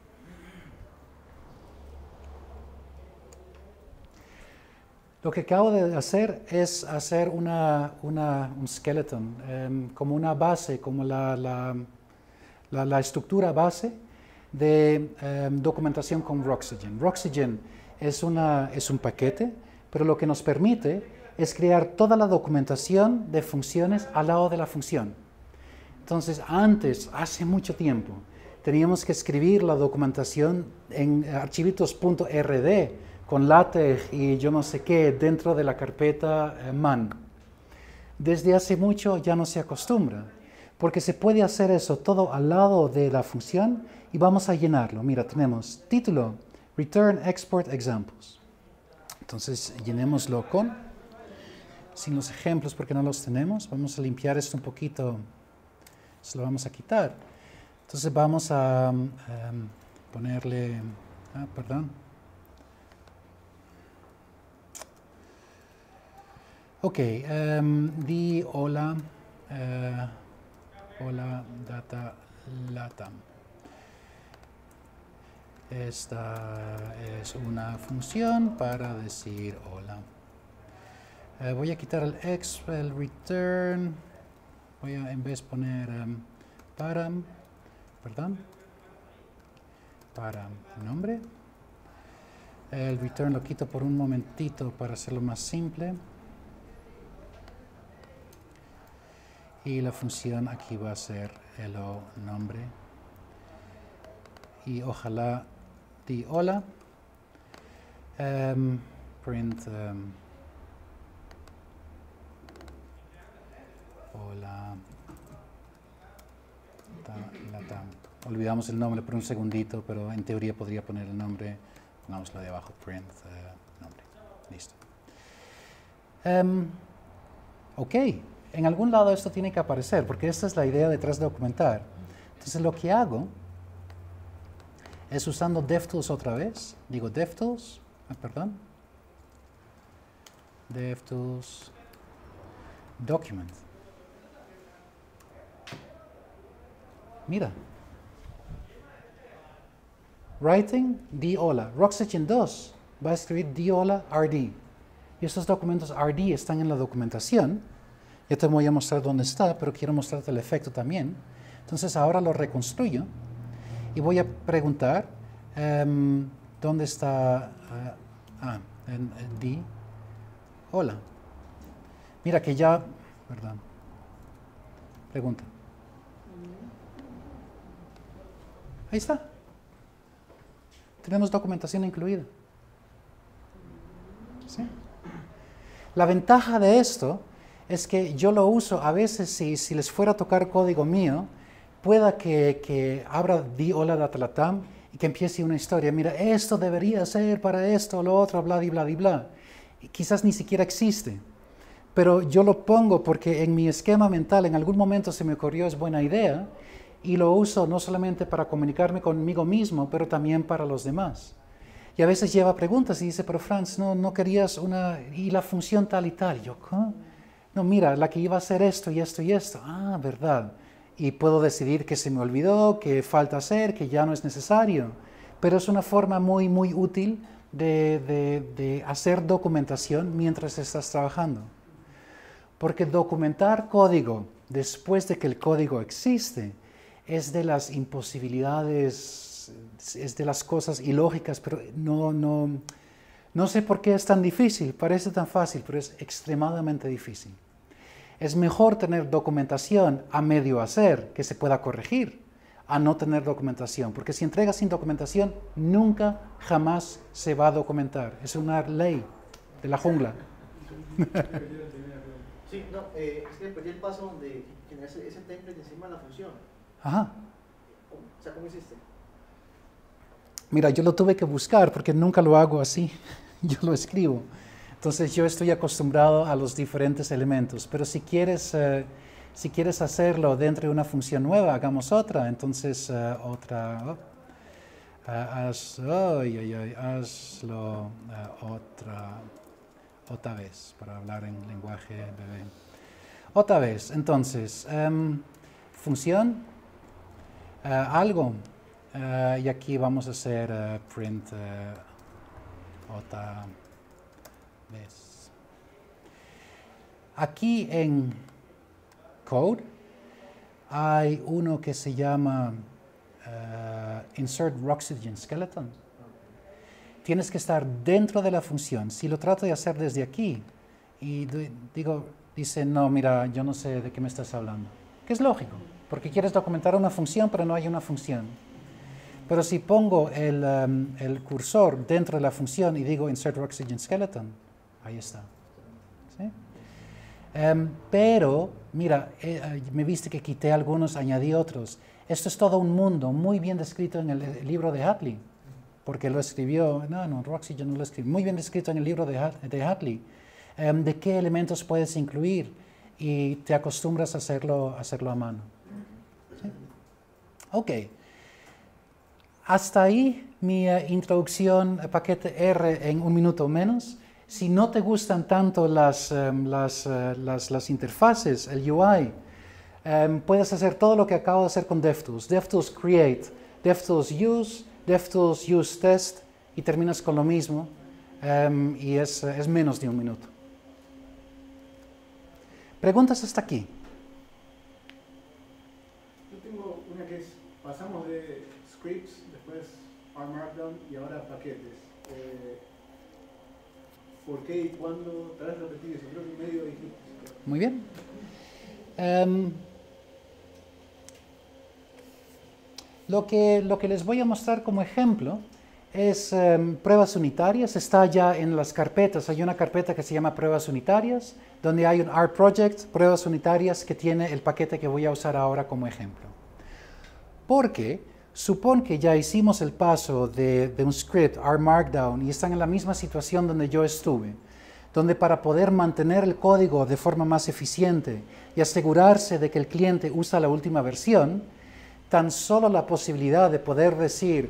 es hacer un skeleton, como una base, como la estructura base de documentación con Roxygen. Roxygen es un paquete, pero lo que nos permite es crear toda la documentación de funciones al lado de la función. Entonces, hace mucho tiempo, teníamos que escribir la documentación en archivitos.rd con LaTeX y yo no sé qué dentro de la carpeta man. Desde hace mucho ya no se acostumbra, porque se puede hacer eso todo al lado de la función y vamos a llenarlo. Mira, tenemos título, Return Export Examples. Entonces, llenémoslo sin los ejemplos porque no los tenemos. Vamos a limpiar esto un poquito, se lo vamos a quitar. Entonces vamos a ponerle, ok, di hola, hola data latam. Esta es una función para decir hola. Voy a quitar el return, voy a en vez poner param nombre. El return lo quito por un momentito para hacerlo más simple. Y la función aquí va a ser hello nombre. Y ojalá di hola. Print hola latam. Olvidamos el nombre por un segundito, pero en teoría podría poner el nombre. Pongámoslo de abajo, print nombre. Listo. Ok, en algún lado esto tiene que aparecer, porque esta es la idea detrás de documentar. Entonces lo que hago es usando DevTools otra vez. Digo DevTools, DevTools, Document. Mira. Writing, di hola. Roxygen 2 va a escribir di hola RD. Y estos documentos RD están en la documentación. Ya te voy a mostrar dónde está, pero quiero mostrarte el efecto también. Entonces ahora lo reconstruyo y voy a preguntar dónde está en di hola. Mira que ya, perdón. Pregunta. Ahí está. Tenemos documentación incluida. ¿Sí? La ventaja de esto es que yo lo uso a veces si les fuera a tocar código mío, pueda que abra di hola data latam y que empiece una historia. Mira, esto debería ser para esto, lo otro, bla, bla, bla, bla. Y quizás ni siquiera existe. Pero yo lo pongo porque en mi esquema mental en algún momento se me ocurrió, es buena idea, y lo uso no solamente para comunicarme conmigo mismo, pero también para los demás. Y a veces lleva preguntas y dice, pero Franz, no querías y la función tal y tal. Yo, ¿qué? No, mira, la que iba a hacer esto y esto y esto. Ah, verdad. Y puedo decidir que se me olvidó, que falta hacer, que ya no es necesario. Pero es una forma muy, muy útil de hacer documentación mientras estás trabajando. Porque documentar código después de que el código existe es de las imposibilidades, es de las cosas ilógicas, pero no No sé por qué es tan difícil, parece tan fácil, pero es extremadamente difícil. Es mejor tener documentación a medio hacer, que se pueda corregir, a no tener documentación, porque si entregas sin documentación, nunca, jamás se va a documentar. Es una ley de la jungla. Sí, no, es que perdí el paso donde tiene ese template encima de la función. Ajá. O sea, ¿cómo hiciste? Mira, yo lo tuve que buscar porque nunca lo hago así. Yo lo escribo. Entonces yo estoy acostumbrado a los diferentes elementos, pero si quieres hacerlo dentro de una función nueva, hagamos otra. Entonces hazlo otra vez para hablar en lenguaje bebé. Otra vez, entonces, función, algo, y aquí vamos a hacer print otra vez. Aquí en code hay uno que se llama insert Roxygen skeleton. Tienes que estar dentro de la función. Si lo trato de hacer desde aquí y dice, no, mira, yo no sé de qué me estás hablando. Que es lógico, porque quieres documentar una función, pero no hay una función. Pero si pongo el cursor dentro de la función y digo insert Roxygen skeleton, ahí está. ¿Sí? Pero, mira, me viste que quité algunos, añadí otros. Esto es todo un mundo muy bien descrito en el libro de Hadley, porque lo escribió, Roxygen no lo escribió, muy bien descrito en el libro de Hadley, de qué elementos puedes incluir y te acostumbras a hacerlo a mano. ¿Sí? Ok. Hasta ahí mi introducción a paquete R en 1 minuto o menos. Si no te gustan tanto las interfaces, el UI, puedes hacer todo lo que acabo de hacer con DevTools. DevTools Create, DevTools Use, DevTools Use Test y terminas con lo mismo y es menos de 1 minuto. ¿Preguntas hasta aquí? Yo tengo una que es, pasamos de scripts, después R Markdown y ahora paquetes. ¿Por qué y cuándo? Tal vez repetir eso, creo que medio dijiste. Muy bien. Lo que les voy a mostrar como ejemplo es pruebas unitarias. Está ya en las carpetas. Hay una carpeta que se llama pruebas unitarias, donde hay un R project, pruebas unitarias, que tiene el paquete que voy a usar ahora como ejemplo. Porque supón que ya hicimos el paso de un script R Markdown y están en la misma situación donde yo estuve, donde para poder mantener el código de forma más eficiente y asegurarse de que el cliente usa la última versión, tan solo la posibilidad de poder decir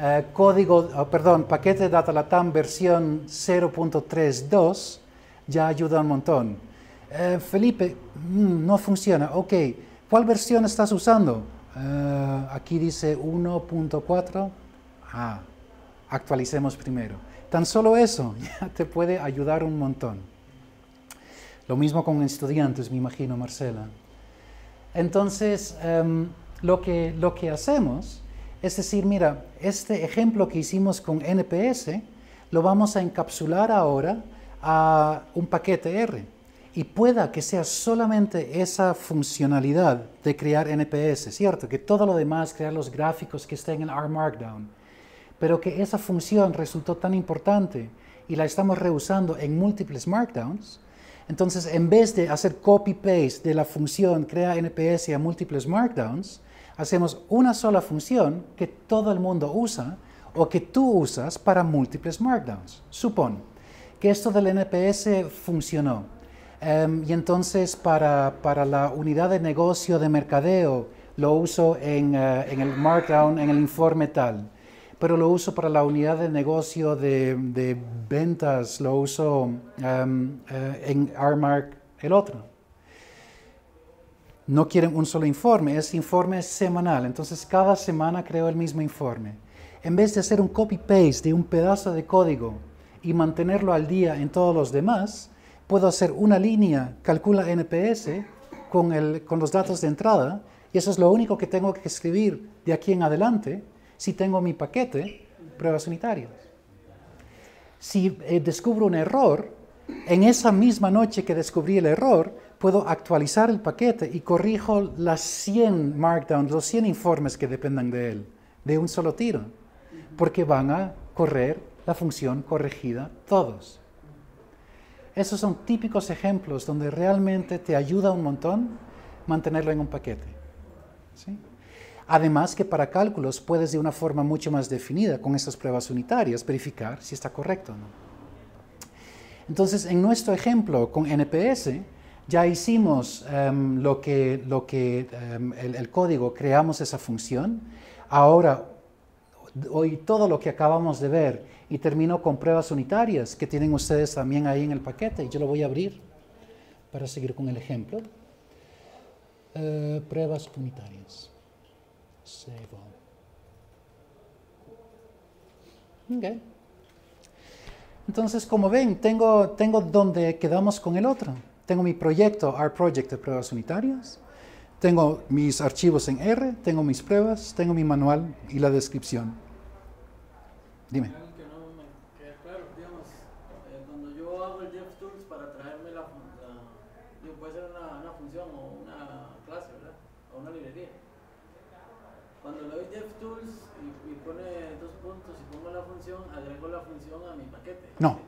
paquete Datalatam versión 0.32 ya ayuda un montón. Felipe, no funciona. Ok, ¿cuál versión estás usando? Aquí dice 1.4. Actualicemos primero. Tan solo eso ya te puede ayudar un montón. Lo mismo con estudiantes, me imagino, Marcela. Entonces, lo que hacemos es decir, mira, este ejemplo que hicimos con NPS lo vamos a encapsular ahora a un paquete R. Y pueda que sea solamente esa funcionalidad de crear NPS, ¿cierto? Que todo lo demás, crear los gráficos que estén en R Markdown. Pero que esa función resultó tan importante y la estamos reusando en múltiples Markdowns. Entonces, en vez de hacer copy-paste de la función crea NPS a múltiples Markdowns, hacemos una sola función que todo el mundo usa o que tú usas para múltiples Markdowns. Supón que esto del NPS funcionó. Y entonces para la unidad de negocio de mercadeo lo uso en el Markdown, en el informe tal. Pero lo uso para la unidad de negocio de ventas, lo uso en RMark el otro. No quieren un solo informe, ese informe es semanal, entonces cada semana creo el mismo informe. En vez de hacer un copy-paste de un pedazo de código y mantenerlo al día en todos los demás, puedo hacer una línea, calcula NPS con los datos de entrada, y eso es lo único que tengo que escribir de aquí en adelante si tengo mi paquete, pruebas unitarias. Si descubro un error, en esa misma noche que descubrí el error, puedo actualizar el paquete y corrijo las 100 markdowns, los 100 informes que dependan de él, de un solo tiro, porque van a correr la función corregida todos. Esos son típicos ejemplos donde realmente te ayuda un montón mantenerlo en un paquete. ¿Sí? Además que para cálculos puedes de una forma mucho más definida, con estas pruebas unitarias, verificar si está correcto o no. Entonces, en nuestro ejemplo con NPS, ya hicimos el código, creamos esa función. Ahora, hoy todo lo que acabamos de ver y termino con pruebas unitarias que tienen ustedes también ahí en el paquete. Y yo lo voy a abrir para seguir con el ejemplo. Pruebas unitarias. Save all. Okay. Entonces, como ven, tengo donde quedamos con el otro. Tengo mi proyecto, R-Project de pruebas unitarias. Tengo mis archivos en R, tengo mis pruebas, tengo mi manual y la descripción. Dime. Algo que no me queda claro, digamos, cuando yo hago el DevTools para traerme puede ser una función o una clase, ¿verdad? O una librería. Cuando le doy DevTools y pone 2 puntos y pongo la función, agrego la función a mi paquete. No.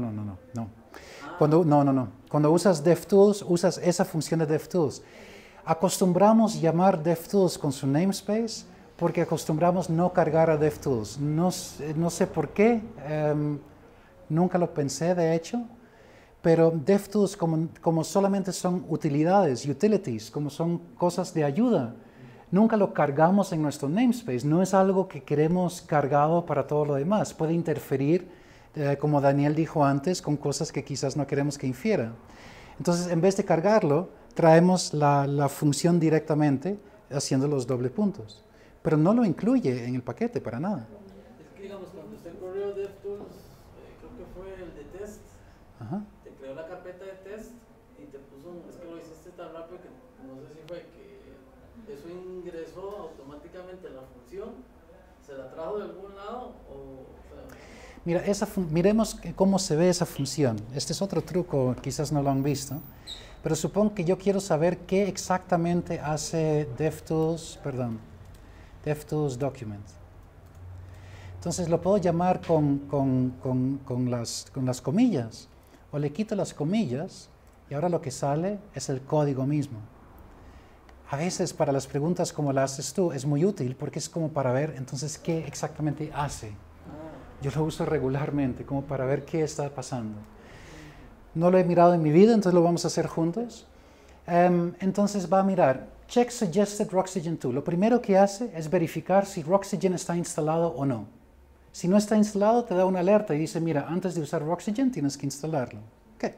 Cuando usas DevTools, usas esa función de DevTools. Acostumbramos llamar DevTools con su namespace porque acostumbramos no cargar a DevTools. No sé por qué, nunca lo pensé de hecho, pero DevTools como solamente son utilidades, utilities, como son cosas de ayuda, nunca lo cargamos en nuestro namespace. No es algo que queremos cargado para todo lo demás. Puede interferir, como Daniel dijo antes, con cosas que quizás no queremos que infiera. Entonces, en vez de cargarlo, traemos la función directamente haciendo los doble puntos. Pero no lo incluye en el paquete para nada. Es que digamos, cuando usted corrió DevTools, creo que fue el de test, Ajá. te creó la carpeta de test y te puso es que lo hiciste tan rápido que no sé si fue que eso ingresó automáticamente a la función, se la trajo de algún lado o sea, Mira, miremos cómo se ve esa función. Este es otro truco, quizás no lo han visto, pero supongo que yo quiero saber qué exactamente hace DevTools Document. Entonces lo puedo llamar con las comillas, o le quito las comillas y ahora lo que sale es el código mismo. A veces para las preguntas como las haces tú es muy útil porque es como para ver entonces qué exactamente hace. Yo lo uso regularmente como para ver qué está pasando. No lo he mirado en mi vida, entonces lo vamos a hacer juntos. Entonces va a mirar, check suggested Roxygen 2. Lo primero que hace es verificar si Roxygen está instalado o no. Si no está instalado, te da una alerta y dice, mira, antes de usar Roxygen tienes que instalarlo. Okay.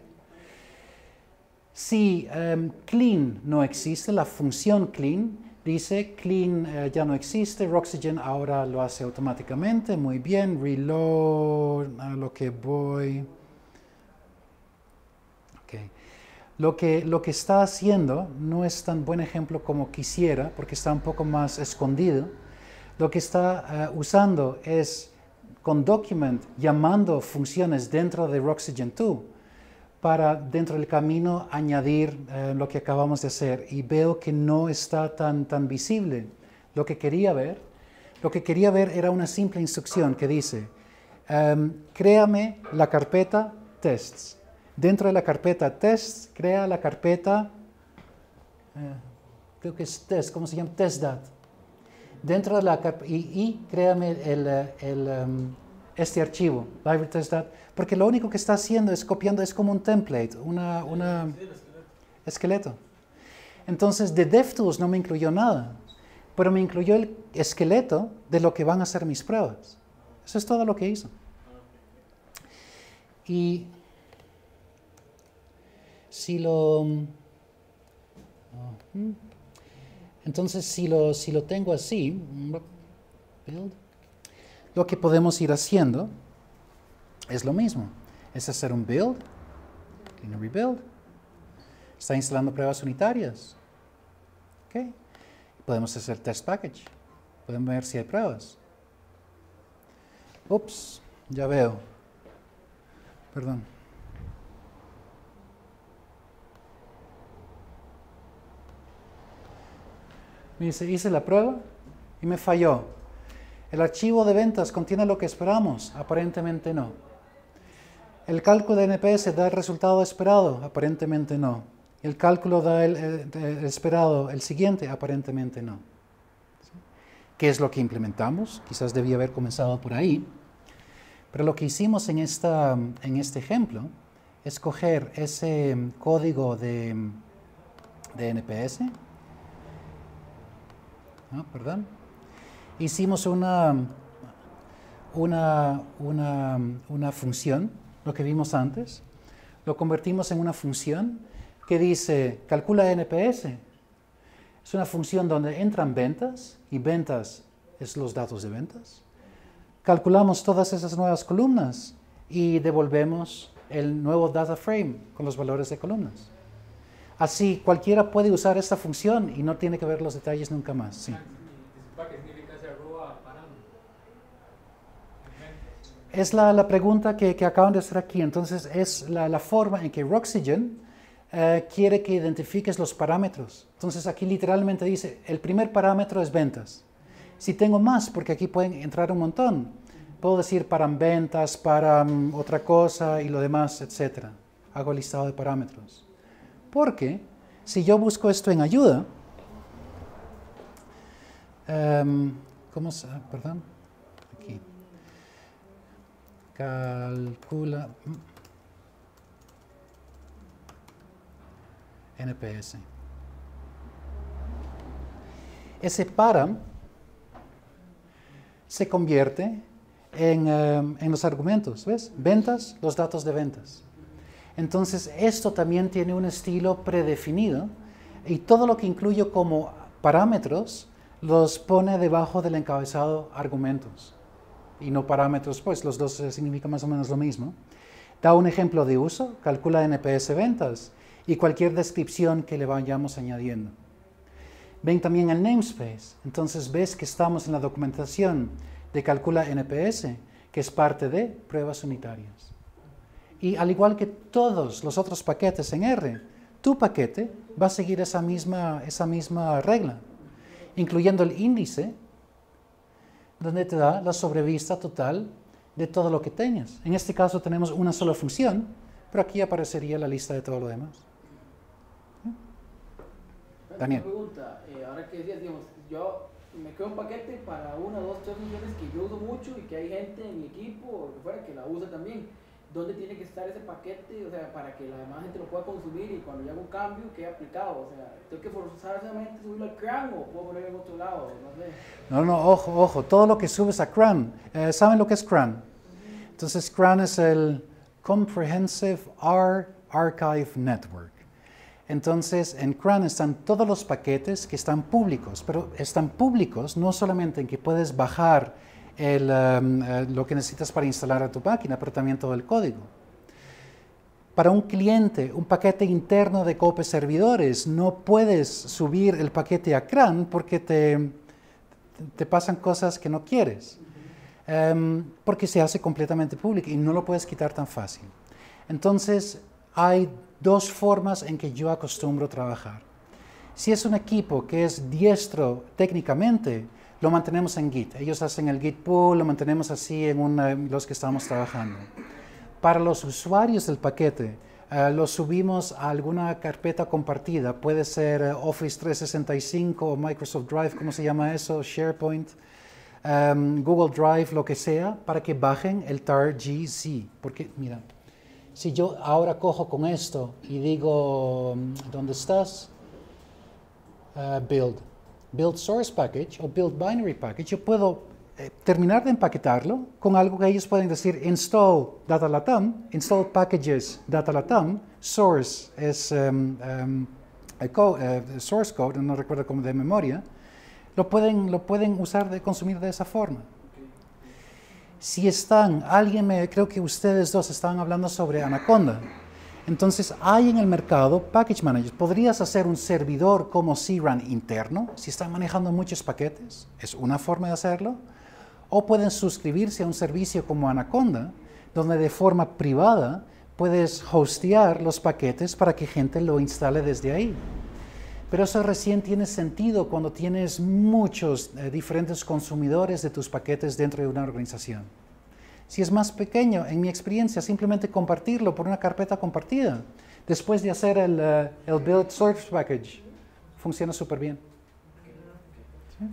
Si clean no existe, la función clean dice clean ya no existe, Roxygen ahora lo hace automáticamente, muy bien, reload, a lo que voy. Okay. Lo que está haciendo no es tan buen ejemplo como quisiera, porque está un poco más escondido. Lo que está usando es con document llamando funciones dentro de Roxygen 2 para dentro del camino añadir lo que acabamos de hacer y veo que no está tan visible. Lo que quería ver era una simple instrucción que dice créame la carpeta tests. Dentro de la carpeta tests, crea la carpeta, creo que es test, ¿cómo se llama? Testdat. Dentro de la carpeta, y créame este archivo, library testdat, porque lo único que está haciendo es copiando, es como un template, un esqueleto. Entonces, de DevTools no me incluyó nada, pero me incluyó el esqueleto de lo que van a ser mis pruebas. Eso es todo lo que hizo. Y si lo... entonces, si lo tengo así, build, lo que podemos ir haciendo es lo mismo. Es hacer un build, clean rebuild. Está instalando pruebas unitarias. Okay. Podemos hacer test package. Podemos ver si hay pruebas. Ups, ya veo. Perdón. Me dice, hice la prueba y me falló. ¿El archivo de ventas contiene lo que esperamos? Aparentemente no. ¿El cálculo de NPS da el resultado esperado? Aparentemente no. ¿El cálculo da el esperado, el siguiente? Aparentemente no. ¿Sí? ¿Qué es lo que implementamos? Quizás debía haber comenzado por ahí. Pero lo que hicimos en este ejemplo es coger ese código de NPS. ¿No? Perdón. Hicimos una función, lo que vimos antes, lo convertimos en una función que dice, calcula NPS. Es una función donde entran ventas, y ventas es los datos de ventas. Calculamos todas esas nuevas columnas y devolvemos el nuevo data frame con los valores de columnas. Así, cualquiera puede usar esta función y no tiene que ver los detalles nunca más. Sí. ¿Qué significa ese arroba parámetro? Es la pregunta que acaban de hacer aquí. Entonces, es la forma en que Roxygen quiere que identifiques los parámetros. Entonces, aquí literalmente dice, el primer parámetro es ventas. Si tengo más, porque aquí pueden entrar un montón, puedo decir para ventas, para otra cosa y lo demás, etc. Hago el listado de parámetros. Porque si yo busco esto en ayuda, ¿cómo se? Perdón. Aquí. Calcula NPS. Ese para se convierte en los argumentos, ¿ves? Ventas, los datos de ventas. Entonces, esto también tiene un estilo predefinido y todo lo que incluyo como parámetros los pone debajo del encabezado argumentos. Y no parámetros, pues los dos significan más o menos lo mismo. Da un ejemplo de uso, calcula NPS ventas y cualquier descripción que le vayamos añadiendo. Ven también el namespace, entonces ves que estamos en la documentación de calcula NPS, que es parte de pruebas unitarias. Y al igual que todos los otros paquetes en R, tu paquete va a seguir esa misma regla, incluyendo el índice, donde te da la sobrevista total de todo lo que tengas. En este caso tenemos una sola función, pero aquí aparecería la lista de todo lo demás. Daniel. Una pregunta, ahora que decías, digamos, yo me creo un paquete para una, dos, tres funciones que yo uso mucho y que hay gente en mi equipo o lo que fuera que la usa también. ¿Dónde tiene que estar ese paquete? O sea, para que la demás gente lo pueda consumir y cuando yo hago un cambio quede aplicado. O sea, ¿tengo que forzosamente subirlo al CRAN o puedo ponerlo en otro lado? No sé. No, ojo. Todo lo que subes a CRAN, ¿saben lo que es CRAN? Entonces, CRAN es el Comprehensive R Archive Network. Entonces, en CRAN están todos los paquetes que están públicos, pero están públicos no solamente en que puedes bajar lo que necesitas para instalar a tu máquina, pero también todo el código. Para un cliente, un paquete interno de Cope servidores, no puedes subir el paquete a CRAN porque te pasan cosas que no quieres, porque se hace completamente público y no lo puedes quitar tan fácil. Entonces, hay dos formas en que yo acostumbro trabajar. Si es un equipo que es diestro técnicamente, lo mantenemos en Git. Ellos hacen el Git pull, lo mantenemos así en los que estamos trabajando. Para los usuarios del paquete, lo subimos a alguna carpeta compartida. Puede ser Office 365 o Microsoft Drive, ¿cómo se llama eso? SharePoint, Google Drive, lo que sea, para que bajen el tar.gz. Porque, mira, si yo ahora cojo con esto y digo, ¿dónde estás? Build source package o build binary package, yo puedo terminar de empaquetarlo con algo que ellos pueden decir install data latam, install packages data latam, source es source code, no recuerdo cómo de memoria, lo pueden usar consumir de esa forma. Si creo que ustedes dos estaban hablando sobre Anaconda. Entonces, hay en el mercado package managers. Podrías hacer un servidor como CRAN interno, si están manejando muchos paquetes, es una forma de hacerlo. O pueden suscribirse a un servicio como Anaconda, donde de forma privada puedes hostear los paquetes para que gente lo instale desde ahí. Pero eso recién tiene sentido cuando tienes muchos diferentes consumidores de tus paquetes dentro de una organización. Si es más pequeño, en mi experiencia, simplemente compartirlo por una carpeta compartida. Después de hacer el build source package, funciona súper bien. ¿Sí?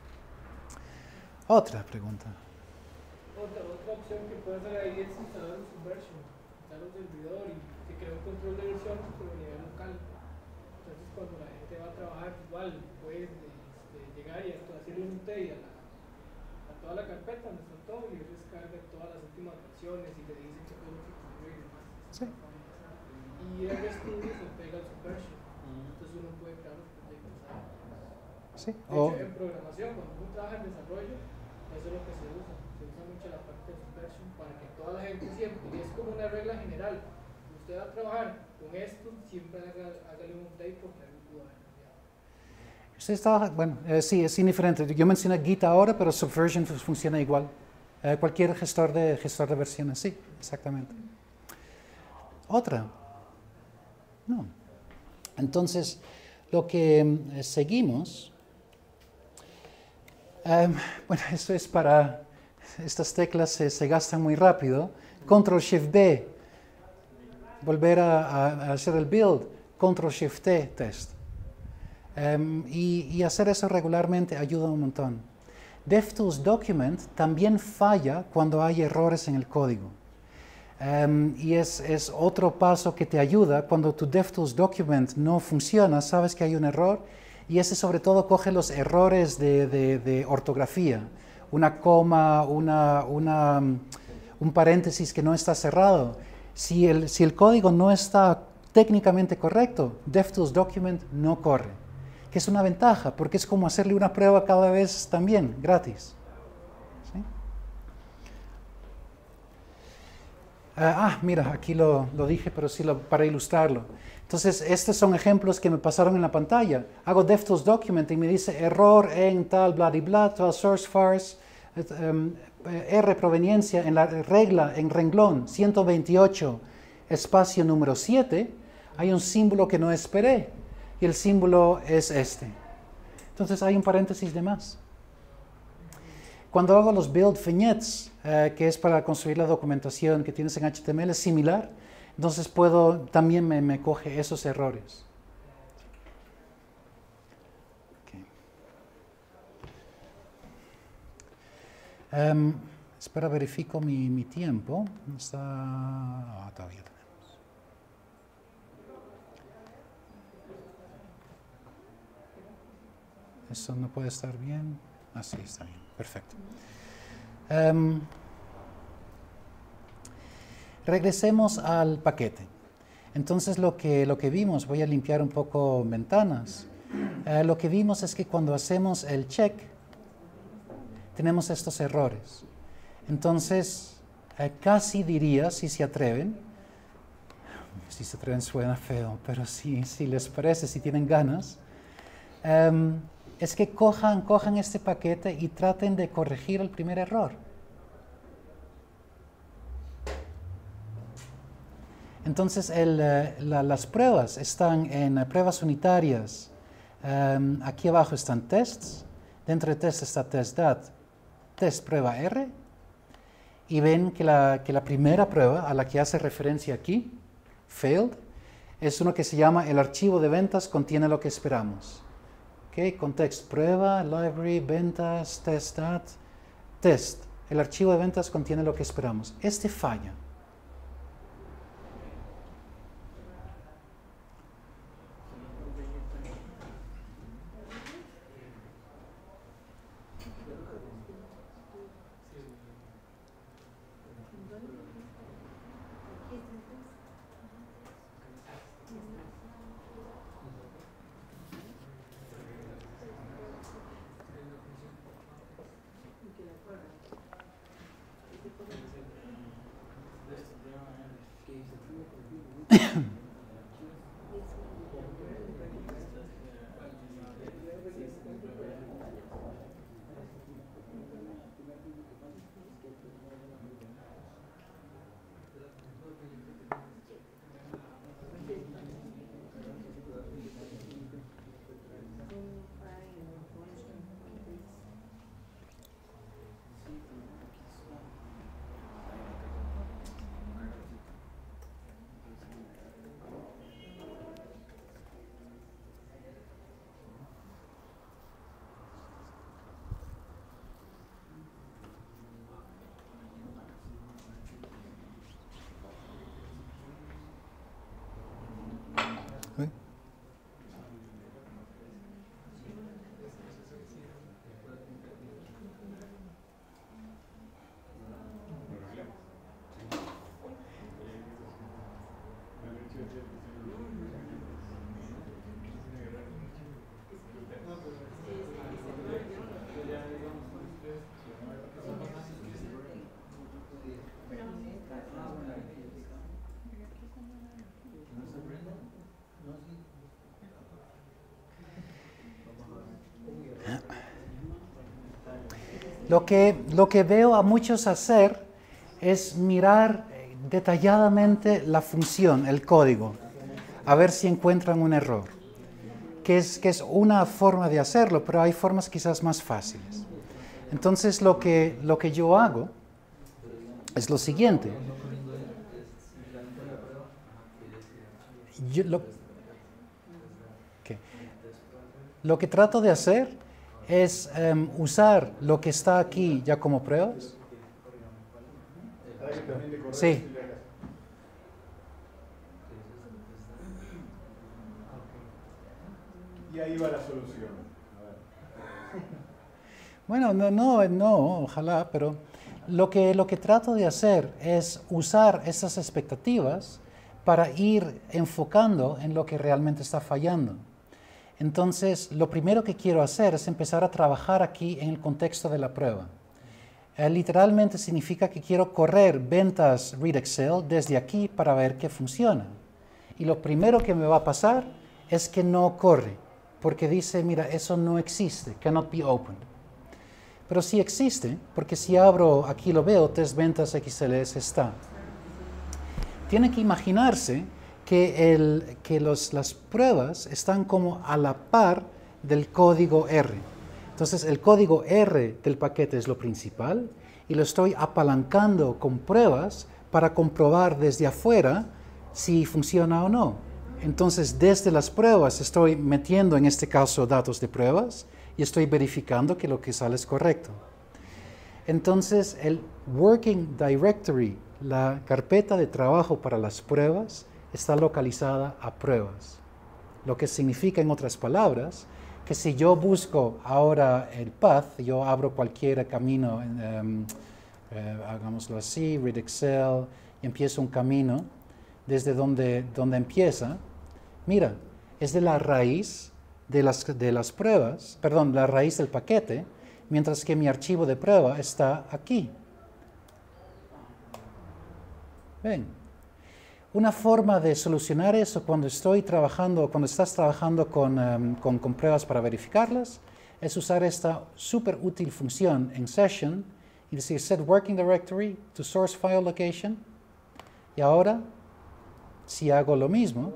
Otra pregunta. Otra opción que puede hacer ahí es instalar un subversion, instalar un servidor y se crea un control de versiones pero a nivel local. Entonces cuando la gente va a trabajar igual puedes llegar y hacerle un update a toda la carpeta donde está todo y descarga todas las últimas versiones y le dicen que todo lo que construir y demás. Sí. Y el estudio se pega al subversion. Entonces uno puede crear los proyectos ahí. Sí. De hecho, en programación, cuando uno trabaja en desarrollo, eso es lo que se usa. Se usa mucho la parte de subversion para que toda la gente siempre, y es como una regla general, usted va a trabajar con esto, siempre hágale un update porque algo pudo haber cambiado. Usted está, bueno, sí, es indiferente. Yo mencioné Git ahora, pero Subversion funciona igual. Cualquier gestor de versiones, sí, exactamente. Otra. No. Entonces, lo que seguimos, bueno, esto es para, estas teclas se gastan muy rápido. Control-Shift-B, volver a hacer el build, Control-Shift-T, test. Y hacer eso regularmente ayuda un montón. DevTools Document también falla cuando hay errores en el código. Y es otro paso que te ayuda cuando tu DevTools Document no funciona, sabes que hay un error, y ese sobre todo coge los errores de ortografía, una coma, un paréntesis que no está cerrado. Si el código no está técnicamente correcto, DevTools Document no corre, que es una ventaja, porque es como hacerle una prueba cada vez también, gratis. ¿Sí? Mira, aquí lo dije, pero sí para ilustrarlo. Entonces, estos son ejemplos que me pasaron en la pantalla. Hago DevTools Document y me dice error en tal, bla, bla, tal, source farce, R proveniencia en la regla, en renglón 128, espacio número 7, hay un símbolo que no esperé, y el símbolo es este. Entonces hay un paréntesis de más. Cuando hago los build vignettes, que es para construir la documentación que tienes en HTML, es similar. Entonces también me coge esos errores. Okay. Espera, verifico mi tiempo. Todavía tenemos. Eso no puede estar bien. Así está bien. Perfecto. Regresemos al paquete. Entonces lo que vimos, voy a limpiar un poco ventanas. Lo que vimos es que cuando hacemos el check, tenemos estos errores. Entonces, casi diría, si se atreven suena feo, pero si les parece, si tienen ganas, es que cojan este paquete y traten de corregir el primer error. Entonces, las pruebas están en pruebas unitarias. Aquí abajo están tests. Dentro de test está test.dat, test prueba R. Y ven que la primera prueba a la que hace referencia aquí, failed, es uno que se llama el archivo de ventas contiene lo que esperamos. Okay, context prueba, library, ventas, test.dat, test. El archivo de ventas contiene lo que esperamos. Este falla. Lo que veo a muchos hacer es mirar detalladamente la función, el código, a ver si encuentran un error, que es una forma de hacerlo, pero hay formas quizás más fáciles. Entonces lo que yo hago es lo siguiente. Lo que trato de hacer es usar lo que está aquí ya como pruebas. Sí. Y ahí va la solución. Bueno, no, ojalá, pero lo que trato de hacer es usar esas expectativas para ir enfocando en lo que realmente está fallando. Entonces, lo primero que quiero hacer es empezar a trabajar aquí en el contexto de la prueba. Literalmente significa que quiero correr ventas Read Excel desde aquí para ver qué funciona. Y lo primero que me va a pasar es que no corre, porque dice, mira, eso no existe, cannot be opened. Pero sí existe, porque si abro, aquí lo veo, test ventas XLS está. Tiene que imaginarse que las pruebas están como a la par del código R. Entonces el código R del paquete es lo principal y lo estoy apalancando con pruebas para comprobar desde afuera si funciona o no. Entonces desde las pruebas estoy metiendo en este caso datos de pruebas y estoy verificando que lo que sale es correcto. Entonces el Working Directory, la carpeta de trabajo para las pruebas, está localizada a pruebas. Lo que significa, en otras palabras, que si yo busco ahora el path, yo abro cualquier camino, hagámoslo así, Read Excel, y empiezo un camino, desde donde empieza, mira, es de la raíz de las pruebas, perdón, la raíz del paquete, mientras que mi archivo de prueba está aquí. Ven. Una forma de solucionar eso cuando estás trabajando con pruebas para verificarlas, es usar esta súper útil función en Session y decir set working directory to source file location. Y ahora, si hago lo mismo,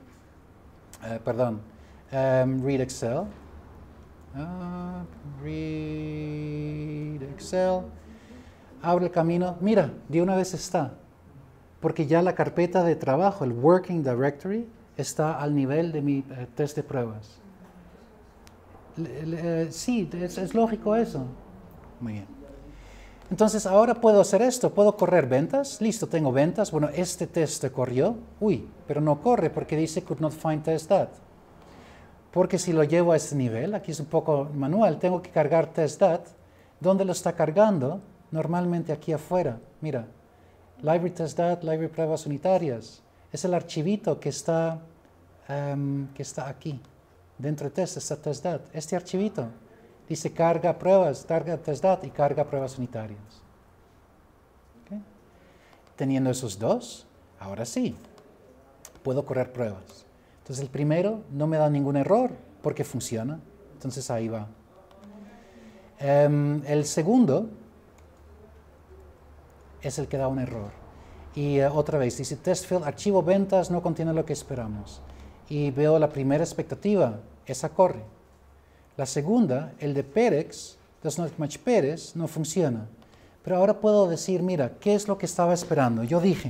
read Excel, read Excel, abre el camino, mira, de una vez está. Porque ya la carpeta de trabajo, el Working Directory, está al nivel de mi test de pruebas. Sí, es lógico eso. Muy bien. Entonces, ahora puedo hacer esto. Puedo correr ventas. Listo, tengo ventas. Bueno, este test corrió. Uy, pero no corre porque dice could not find test that. Porque si lo llevo a este nivel, aquí es un poco manual, tengo que cargar test that. ¿Dónde lo está cargando? Normalmente aquí afuera. Mira. Library test that, library pruebas unitarias. Es el archivito que está aquí. Dentro de test está test that. Este archivito dice carga pruebas, carga test that y carga pruebas unitarias. ¿Okay? Teniendo esos dos, ahora sí, puedo correr pruebas. Entonces el primero no me da ningún error porque funciona. Entonces ahí va. El segundo es el que da un error. Y otra vez, dice test field, archivo ventas no contiene lo que esperamos. Y veo la primera expectativa, esa corre. La segunda, el de Perex, does not match Pérez, no funciona. Pero ahora puedo decir, mira, ¿qué es lo que estaba esperando? Yo dije,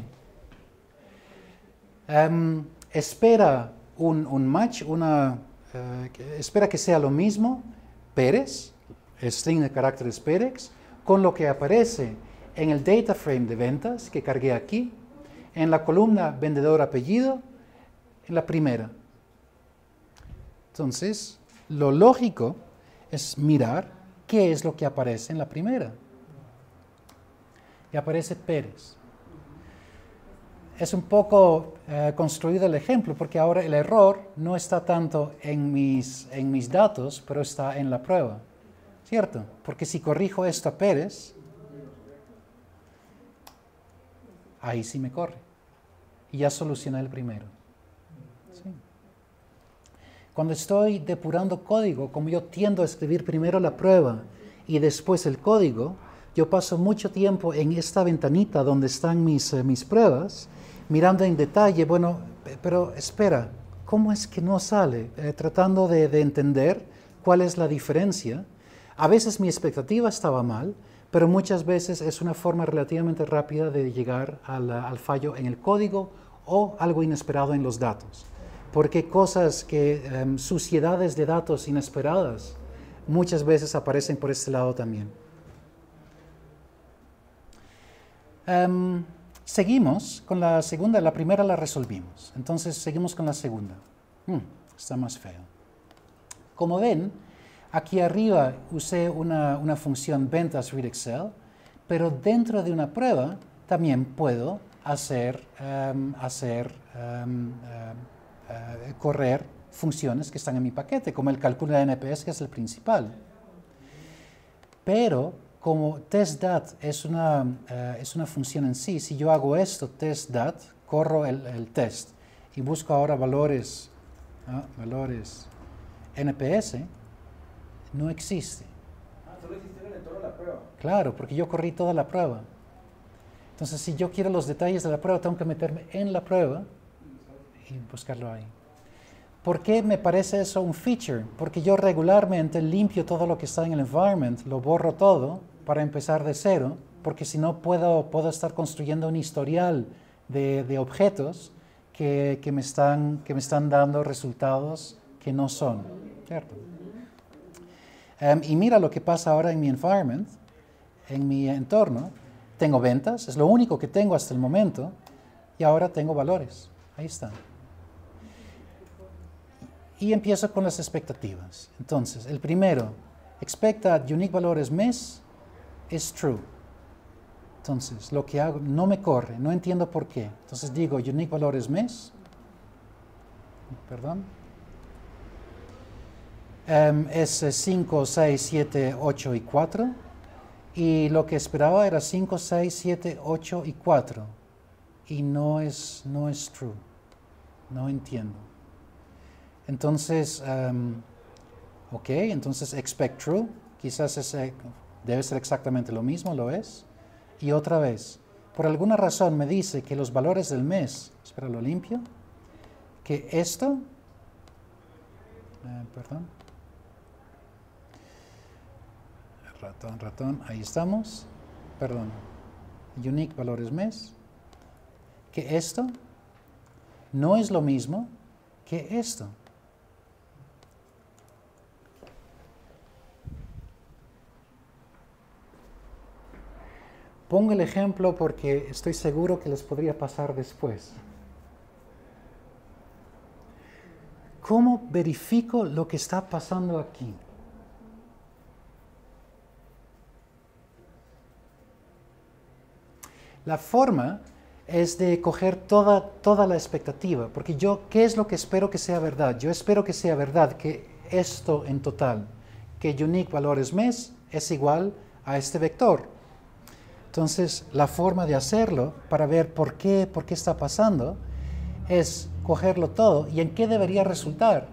espera un match, espera que sea lo mismo, Pérez, string de caracteres Perex, con lo que aparece en el data frame de ventas que cargué aquí, en la columna vendedor apellido, en la primera. Entonces, lo lógico es mirar qué es lo que aparece en la primera. Y aparece Pérez. Es un poco construido el ejemplo, porque ahora el error no está tanto en mis datos, pero está en la prueba. ¿Cierto? Porque si corrijo esto a Pérez, ahí sí me corre. Y ya solucioné el primero. ¿Sí? Cuando estoy depurando código, como yo tiendo a escribir primero la prueba y después el código, yo paso mucho tiempo en esta ventanita donde están mis pruebas, mirando en detalle, bueno, pero espera, ¿cómo es que no sale? Tratando de entender cuál es la diferencia. A veces mi expectativa estaba mal, pero muchas veces es una forma relativamente rápida de llegar al fallo en el código o algo inesperado en los datos. Porque suciedades de datos inesperadas muchas veces aparecen por este lado también. Seguimos con la segunda, la primera la resolvimos, entonces seguimos con la segunda. Está más feo. Como ven, aquí arriba usé una función ventas read Excel, pero dentro de una prueba también puedo correr funciones que están en mi paquete, como el cálculo de NPS, que es el principal. Pero como testDat es una función en sí, si yo hago esto, testDat, corro el test y busco ahora valores NPS, no existe. Solo existe en el entorno de la prueba. Claro, porque yo corrí toda la prueba. Entonces, si yo quiero los detalles de la prueba, tengo que meterme en la prueba y buscarlo ahí. ¿Por qué me parece eso un feature? Porque yo regularmente limpio todo lo que está en el environment, lo borro todo para empezar de cero, porque si no puedo estar construyendo un historial de objetos que me están dando resultados que no son, ¿cierto? Y mira lo que pasa ahora en mi environment, en mi entorno. Tengo ventas, es lo único que tengo hasta el momento, y ahora tengo valores. Ahí están. Y empiezo con las expectativas. Entonces, el primero, expect that unique valores mes is true. Entonces, lo que hago no me corre, no entiendo por qué. Entonces digo unique valores mes, perdón, es 5, 6, 7, 8 y 4. Y lo que esperaba era 5, 6, 7, 8 y 4. Y no es true. No entiendo. Entonces, ok, entonces expect true. Quizás debe ser exactamente lo mismo, lo es. Y otra vez, por alguna razón me dice que los valores del mes, espera, lo limpio, que esto, perdón, ratón, ahí estamos, perdón, unique valores mes, que esto no es lo mismo que esto. Pongo el ejemplo porque estoy seguro que les podría pasar después. ¿Cómo verifico lo que está pasando aquí? La forma es de coger toda la expectativa, porque ¿qué es lo que espero que sea verdad? Yo espero que sea verdad que esto en total, que unique valores mes es igual a este vector. Entonces, la forma de hacerlo, para ver por qué está pasando, es cogerlo todo. ¿Y en qué debería resultar?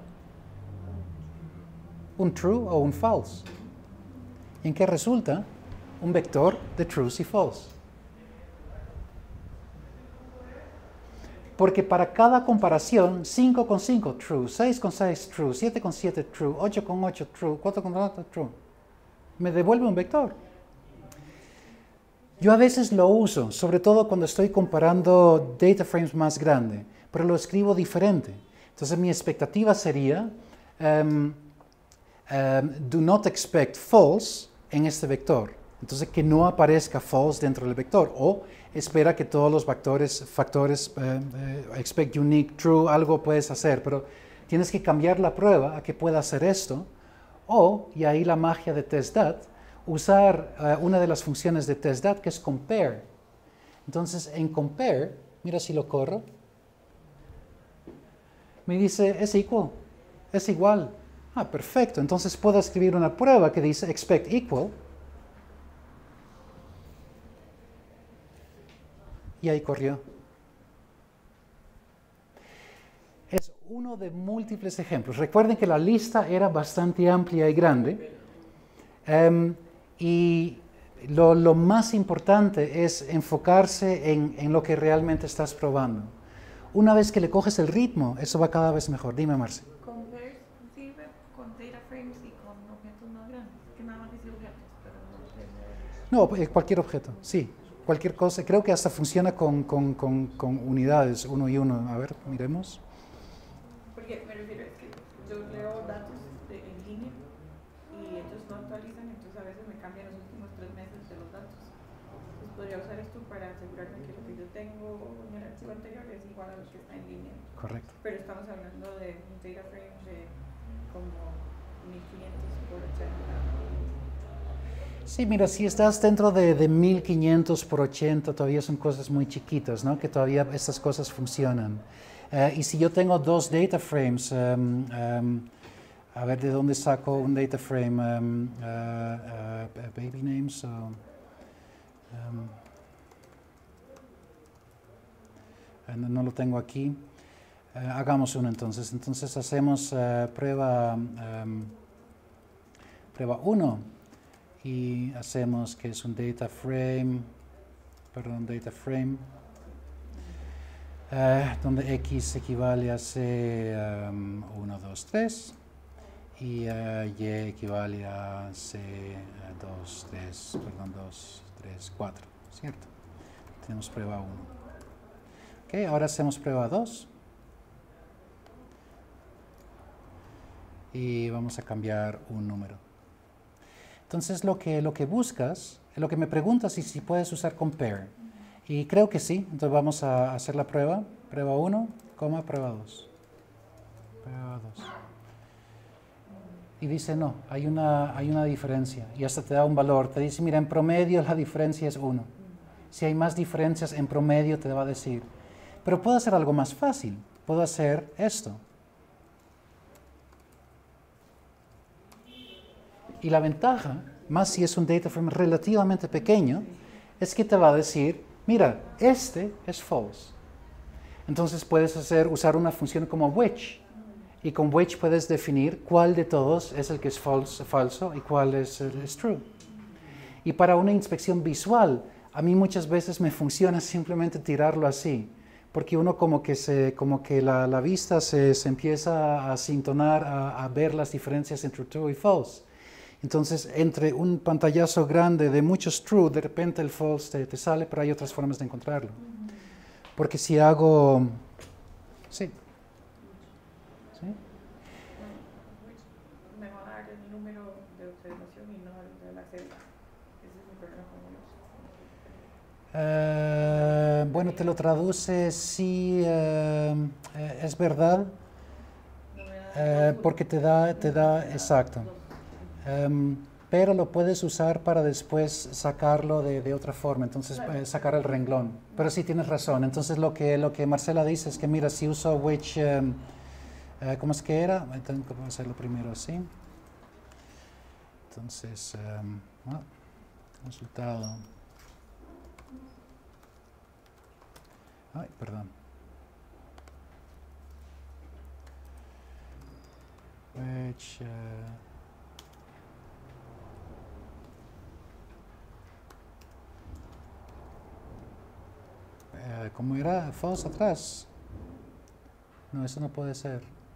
¿Un true o un false? ¿Y en qué resulta? Un vector de trues y false. Porque para cada comparación, 5 con 5, true, 6 con 6, true, 7 con 7, true, 8 con 8, true, 4 con 4, true, me devuelve un vector. Yo a veces lo uso, sobre todo cuando estoy comparando data frames más grandes, pero lo escribo diferente. Entonces mi expectativa sería, do not expect false en este vector. Entonces que no aparezca false dentro del vector, o espera que todos los factores expect unique, true, algo puedes hacer, pero tienes que cambiar la prueba a que pueda hacer esto, o, y ahí la magia de testDat, usar una de las funciones de testDat que es compare. Entonces en compare, mira si lo corro, me dice es equal, es igual. Ah, perfecto, entonces puedo escribir una prueba que dice expect equal, y ahí corrió. Es uno de múltiples ejemplos. Recuerden que la lista era bastante amplia y grande. Y lo más importante es enfocarse en lo que realmente estás probando. Una vez que le coges el ritmo, eso va cada vez mejor. Dime, Marce. Con Pairs sirve con data frames y con objetos más grandes. Que nada más dice objetos, pero no sé. No, cualquier objeto, sí. Cualquier cosa. Creo que hasta funciona con unidades, uno y uno. A ver, miremos. Porque me refiero, es que yo leo datos en línea y ellos no actualizan, entonces a veces me cambian los últimos 3 meses de los datos. Entonces podría usar esto para asegurarme que lo que yo tengo en el archivo anterior es igual a lo que está en línea. Correcto. Pero estamos hablando de un data frame de como 1500 por 80. Sí, mira, si estás dentro de 1500 por 80, todavía son cosas muy chiquitas, ¿no? Que todavía estas cosas funcionan. Y si yo tengo 2 data frames, a ver de dónde saco un data frame, baby names, no lo tengo aquí. Hagamos uno entonces. Entonces hacemos prueba 1 y hacemos que es un data frame, donde X equivale a C 1, 2, 3 y Y equivale a C 2, 3, 4, ¿cierto? Tenemos prueba 1. Ok, ahora hacemos prueba 2. Y vamos a cambiar un número. Entonces lo que buscas, lo que me preguntas es si puedes usar compare. Y creo que sí, entonces vamos a hacer la prueba. Prueba 1, prueba 2. Prueba 2. Y dice no, hay una diferencia. Y hasta te da un valor. Te dice, mira, en promedio la diferencia es 1. Si hay más diferencias en promedio te va a decir. Pero puedo hacer algo más fácil. Puedo hacer esto. Y la ventaja, más si es un data frame relativamente pequeño, es que te va a decir, mira, este es false. Entonces puedes usar una función como wedge. Y con wedge puedes definir cuál de todos es el que es falso y cuál es true. Y para una inspección visual, a mí muchas veces me funciona simplemente tirarlo así. Porque uno como que la vista se empieza a sintonar, a ver las diferencias entre true y false. Entonces, entre un pantallazo grande de muchos true, de repente el false te sale, pero hay otras formas de encontrarlo. Porque si hago... Sí. ¿Sí? Me va a dar el número de observación y no el de la celda. Ese es mi problema con ellos. Bueno, te lo traduce, sí, es verdad, porque te da, exacto. Pero lo puedes usar para después sacarlo de otra forma, entonces sacar el renglón. Pero sí tienes razón, entonces lo que Marcela dice es que mira, si uso which, ¿cómo es que era? Tengo que hacerlo primero así. Entonces, resultado. Ay, perdón. Which, ¿cómo era? False atrás. No, eso no puede ser.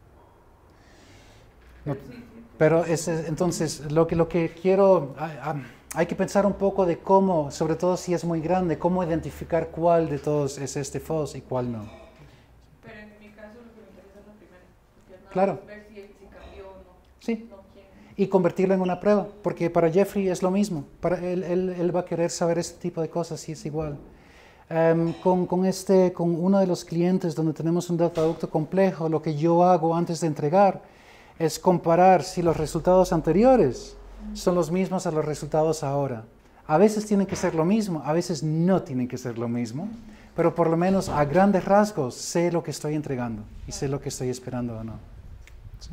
No, pero entonces, lo que quiero, hay que pensar un poco de cómo, sobre todo si es muy grande, cómo identificar cuál de todos es este false y cuál no. Pero en mi caso lo que me interesa es la primera. Claro. Ver si cambió o no. Sí. Y convertirlo en una prueba, porque para Jeffrey es lo mismo. Para él va a querer saber este tipo de cosas si es igual. Con uno de los clientes donde tenemos un dataproducto complejo, lo que yo hago antes de entregar es comparar si los resultados anteriores son los mismos a los resultados ahora. A veces tienen que ser lo mismo, a veces no tienen que ser lo mismo, pero por lo menos a grandes rasgos sé lo que estoy entregando y sé lo que estoy esperando o no. ¿Sí?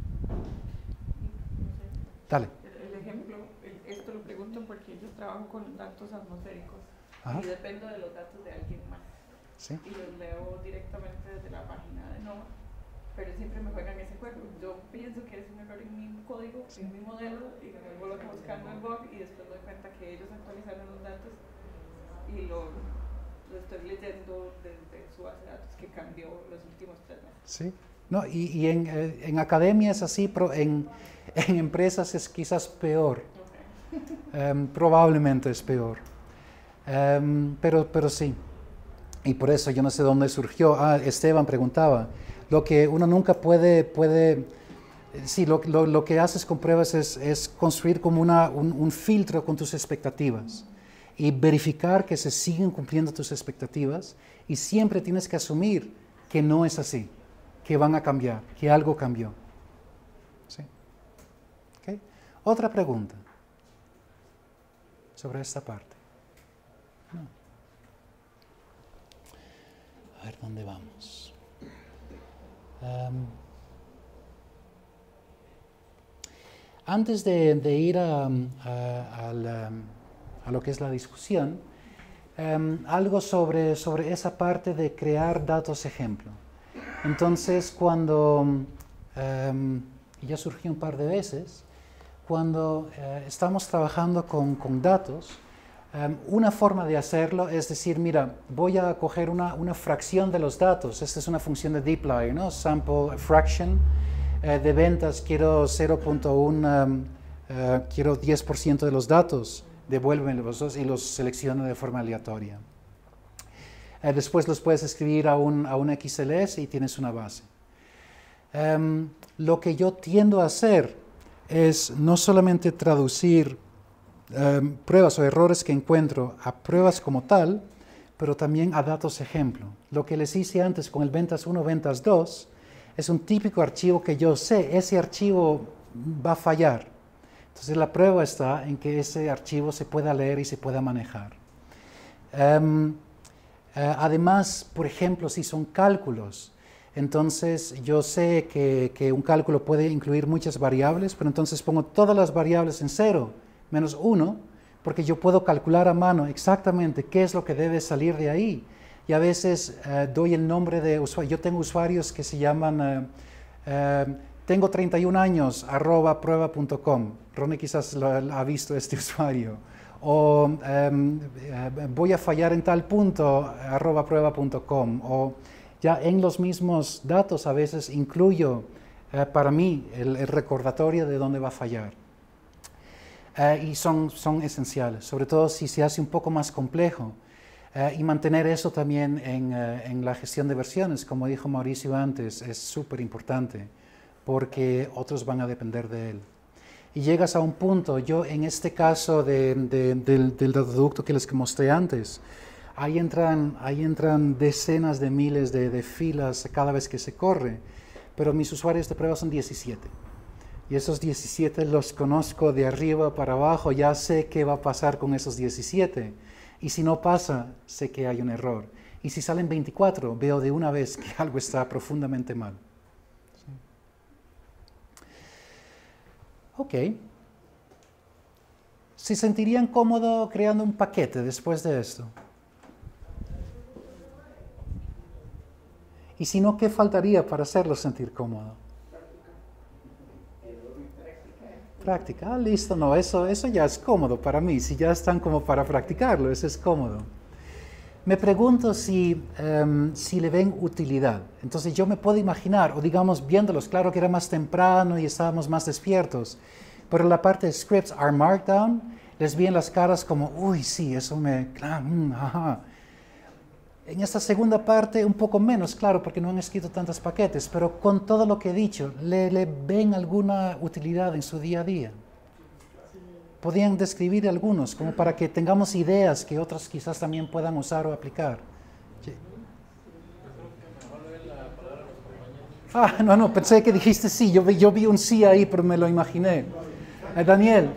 Dale. El ejemplo, esto lo pregunto porque yo trabajo con datos atmosféricos. Ajá. Y dependo de los datos de alguien más. ¿Sí? Y los leo directamente desde la página de NOAA, pero siempre me juegan ese juego. Yo pienso que es un error en mi código, en mi modelo, y me vuelvo loca buscando el bug y después me doy cuenta que ellos actualizaron los datos y lo estoy leyendo desde su base de datos que cambió los últimos 3 meses. Sí. No, y en academia es así, pero en empresas es quizás peor. Okay. Probablemente es peor. Pero sí. Y por eso yo no sé dónde surgió. Esteban preguntaba. Lo que uno nunca puede sí, lo que haces con pruebas es construir como un filtro con tus expectativas y verificar que se siguen cumpliendo tus expectativas, y siempre tienes que asumir que no es así, que van a cambiar, que algo cambió. ¿Sí? ¿Okay? Otra pregunta sobre esta parte. No. A ver, ¿dónde vamos? Antes de ir a lo que es la discusión, algo sobre esa parte de crear datos ejemplo. Entonces, cuando, ya surgió un par de veces, cuando estamos trabajando con datos, una forma de hacerlo es decir, mira, voy a coger una fracción de los datos. Esta es una función de dplyr, ¿no? Sample fraction. De ventas quiero 0.1, quiero 10% de los datos. Devuélveme los dos y los selecciono de forma aleatoria. Después los puedes escribir a un XLS y tienes una base. Lo que yo tiendo a hacer es no solamente traducir pruebas o errores que encuentro a pruebas como tal, pero también a datos ejemplo. Lo que les hice antes con el ventas 1, ventas 2, es un típico archivo que yo sé, ese archivo va a fallar. Entonces la prueba está en que ese archivo se pueda leer y se pueda manejar. Además, por ejemplo, si son cálculos, entonces yo sé que un cálculo puede incluir muchas variables, pero entonces pongo todas las variables en 0, menos 1, porque yo puedo calcular a mano exactamente qué es lo que debe salir de ahí. Y a veces doy el nombre de usuario. Yo tengo usuarios que se llaman tengo 31 años, @prueba.com. Ronnie quizás ha visto este usuario. O voy a fallar en tal punto, @prueba.com. O ya en los mismos datos a veces incluyo para mí el recordatorio de dónde va a fallar. Y son esenciales, sobre todo si se hace un poco más complejo. Y mantener eso también en la gestión de versiones, como dijo Mauricio antes, es súper importante, porque otros van a depender de él. Y llegas a un punto, yo en este caso del dataducto que les mostré antes, ahí entran decenas de miles de filas cada vez que se corre, pero mis usuarios de prueba son 17. Y esos 17 los conozco de arriba para abajo, ya sé qué va a pasar con esos 17. Y si no pasa, sé que hay un error. Y si salen 24, veo de una vez que algo está profundamente mal. ¿Sí? Ok. ¿Se sentirían cómodos creando un paquete después de esto? Y si no, ¿qué faltaría para hacerlo sentir cómodo? Práctica, listo, no, eso ya es cómodo para mí. Si ya están como para practicarlo, eso es cómodo. Me pregunto si le ven utilidad. Entonces yo me puedo imaginar, o digamos viéndolos, claro que era más temprano y estábamos más despiertos, pero la parte de scripts are markdown, les vi en las caras como, uy, sí, eso ajá. En esta segunda parte un poco menos, claro, porque no han escrito tantos paquetes, pero con todo lo que he dicho, ¿le ven alguna utilidad en su día a día? Podrían describir algunos, como para que tengamos ideas que otros quizás también puedan usar o aplicar. Sí. No, pensé que dijiste sí, yo vi un sí ahí, pero me lo imaginé. Daniel.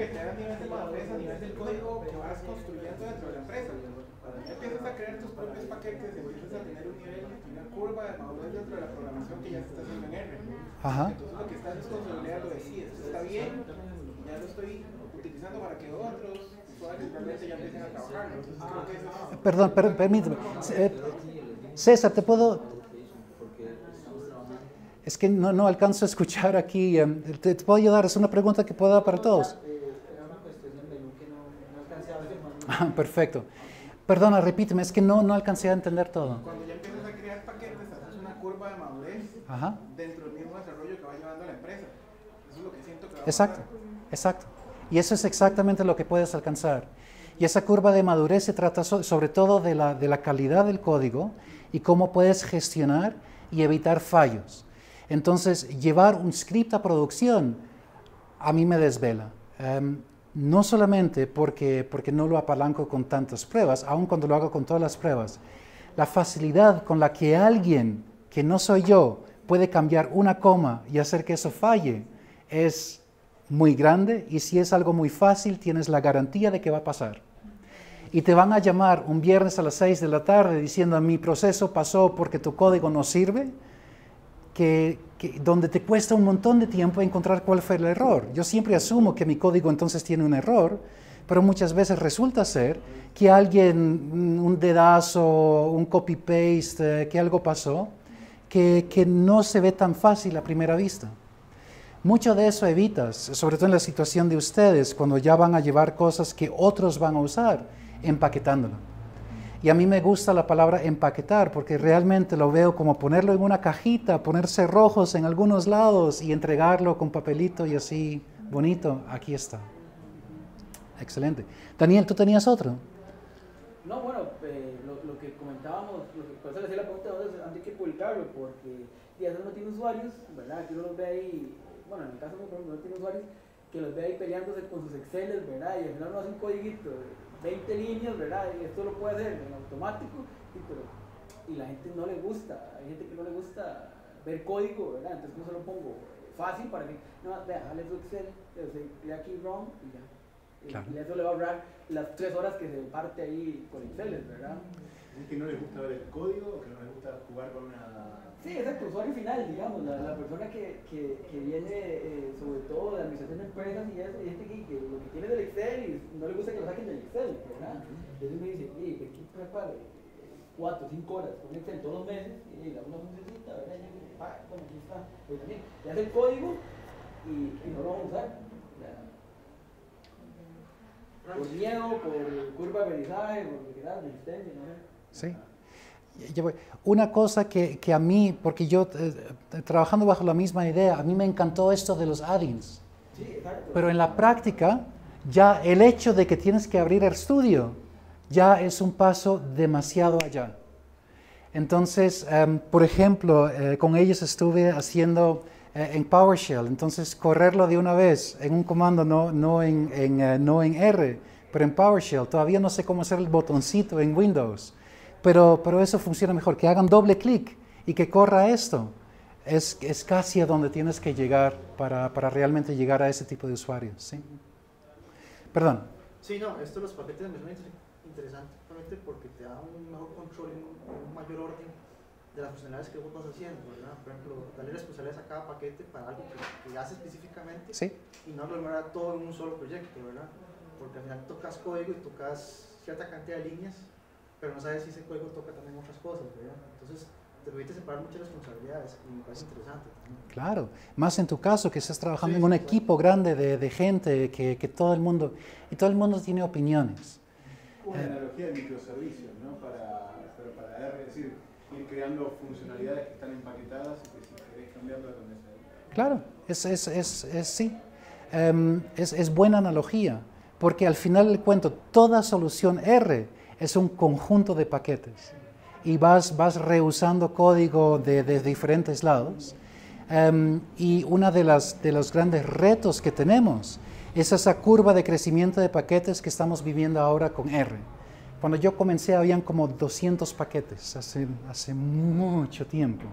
Ajá. Entonces lo que estás es consolidarlo de sí, esto está bien, ya lo estoy utilizando para que otros usuarios realmente ya empiecen a trabajar. Entonces creo que eso es... Perdón, permíteme. César, ¿te puedo...? Es que no alcanzo a escuchar aquí. ¿Te puedo ayudar? Es una pregunta que puedo dar para todos. Era una cuestión del menú que no alcancé a ver. Ah, perfecto. Perdona, repíteme, es que no alcancé a entender todo. Cuando ya empiezas a crear paquetes, haces una curva de madurez Ajá. dentro del mismo desarrollo que va llevando la empresa. Eso es lo que siento que va a Exacto, pasar. exacto. Y eso es exactamente lo que puedes alcanzar. Y esa curva de madurez se trata sobre todo de la calidad del código y cómo puedes gestionar y evitar fallos. Entonces, llevar un script a producción a mí me desvela. No solamente porque no lo apalanco con tantas pruebas, aun cuando lo hago con todas las pruebas. La facilidad con la que alguien, que no soy yo, puede cambiar una coma y hacer que eso falle es muy grande, y si es algo muy fácil, tienes la garantía de que va a pasar. Y te van a llamar un viernes a las 6 de la tarde diciendo: mi proceso pasó porque tu código no sirve, donde te cuesta un montón de tiempo encontrar cuál fue el error. Yo siempre asumo que mi código entonces tiene un error, pero muchas veces resulta ser que alguien, un dedazo, un copy-paste, que algo pasó, que no se ve tan fácil a primera vista. Mucho de eso evitas, sobre todo en la situación de ustedes, cuando ya van a llevar cosas que otros van a usar, empaquetándolo. Y a mí me gusta la palabra empaquetar, porque realmente lo veo como ponerlo en una cajita, poner cerrojos en algunos lados y entregarlo con papelito y así, bonito, aquí está. Excelente. Daniel, ¿tú tenías otro? No, bueno, lo que comentábamos, por eso le hacía la pregunta de antes hay que publicarlo, porque ya uno tiene usuarios, ¿verdad? Que uno los ve ahí, bueno, en el caso de uno tiene usuarios que los ve ahí peleándose con sus Exceles, ¿verdad? Y al final uno hace un codiguito de 20 líneas, ¿verdad? Y esto lo puede hacer en automático, y la gente no le gusta, hay gente que no le gusta ver código, ¿verdad? Entonces yo se lo pongo fácil para que, no, vea, dale su Excel, le aquí run y ya. Claro. Y eso le va a ahorrar las 3 horas que se parte ahí con Excel, ¿verdad? ¿Es que no les gusta ver el código o que no les gusta jugar con una...? Sí, exacto, usuario final, digamos, la persona que viene sobre todo de administración de empresas y es gente que lo que tiene del Excel y no le gusta que lo saquen del Excel, ¿verdad? Entonces me dice, oye, que aquí prepare 4 o 5 horas con Excel todos los meses y le da una funcioncita, ¿verdad? Y yo, bueno, aquí está, pero también le hace el código y no lo vamos a usar. Por miedo, por curva de aprendizaje, por lo que da, resistencia, no sé. Sí. Una cosa que a mí, porque yo trabajando bajo la misma idea, a mí me encantó esto de los add-ins. Sí, exacto. Pero en la práctica, ya el hecho de que tienes que abrir el estudio, ya es un paso demasiado allá. Entonces, por ejemplo, con ellos estuve haciendo en PowerShell, entonces correrlo de una vez en un comando, no en R, pero en PowerShell. Todavía no sé cómo hacer el botoncito en Windows. Pero eso funciona mejor, que hagan doble clic y que corra esto. Es casi a donde tienes que llegar para realmente llegar a ese tipo de usuarios. ¿Sí? Perdón. Sí, no, esto de los paquetes me suena interesante, justamente porque te da un mejor control y un mayor orden de las funcionalidades que vos vas haciendo, ¿verdad? Por ejemplo, darle responsabilidades a cada paquete para algo que hace específicamente, ¿Sí? Y no lograr todo en un solo proyecto, ¿verdad? Porque al final tocas código y tocas cierta cantidad de líneas, pero no sabes si ese código toca también otras cosas, ¿verdad? Entonces te permite separar muchas responsabilidades y me parece interesante también. Claro, más en tu caso que estás trabajando en un equipo grande de gente que todo el mundo tiene opiniones. Una analogía de microservicios, ¿no? Pero para R, es decir, ir creando funcionalidades que están empaquetadas y que si querés cambiarlas con esa. Claro, sí, es buena analogía, porque al final del cuento toda solución R es un conjunto de paquetes y vas reusando código de diferentes lados. Y uno de los grandes retos que tenemos es esa curva de crecimiento de paquetes que estamos viviendo ahora con R. Cuando yo comencé habían como 200 paquetes, hace mucho tiempo.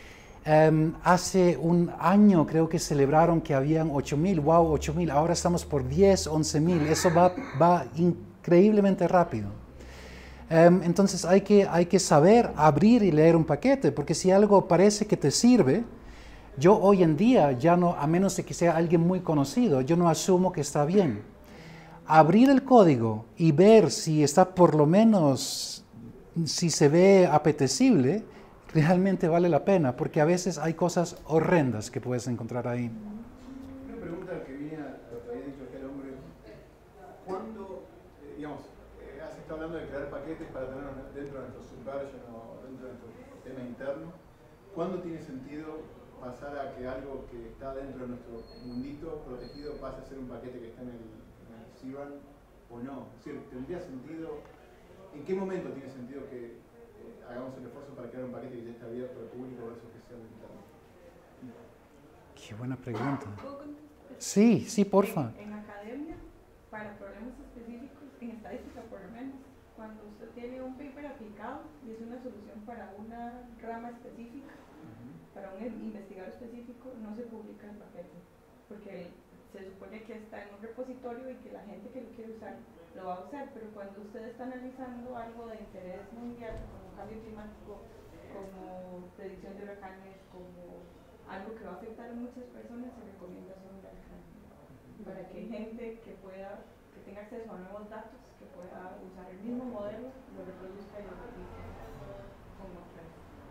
Hace un año creo que celebraron que habían 8.000, wow, 8.000, ahora estamos por 10, 11.000, eso va increíblemente rápido. Entonces hay que saber abrir y leer un paquete, porque si algo parece que te sirve, yo hoy en día ya no, a menos de que sea alguien muy conocido, yo no asumo que está bien. Abrir el código y ver si está por lo menos, si se ve apetecible, realmente vale la pena, porque a veces hay cosas horrendas que puedes encontrar ahí. Una pregunta que viene a lo que había dicho aquel hombre. ¿Cuándo, digamos, has estado hablando de crear paquetes para tener dentro de nuestro subversion o dentro de nuestro sistema interno? ¿Cuándo tiene sentido pasar a que algo que está dentro de nuestro mundito protegido pase a ser un paquete que está en el CRAN o no? Es decir, ¿tendría sentido? ¿En qué momento tiene sentido que hagamos el esfuerzo para crear un paquete que ya está abierto al público versus que sea interno? Qué buena pregunta. ¿Puedo contestar? Sí, sí, porfa. En academia, para problemas específicos, en estadística por lo menos, cuando usted tiene un paper aplicado y es una solución para una rama específica, para un investigador específico, no se publica el paquete, porque se supone que está en un repositorio y que la gente que lo quiere usar lo va a usar, pero cuando usted está analizando algo de interés mundial, como cambio climático, como predicción de huracanes, como algo que va a afectar a muchas personas, se recomienda hacer un DALCRAN, para que gente que tenga acceso a nuevos datos, que pueda usar el mismo modelo, lo reproduzca y lo replique como otra.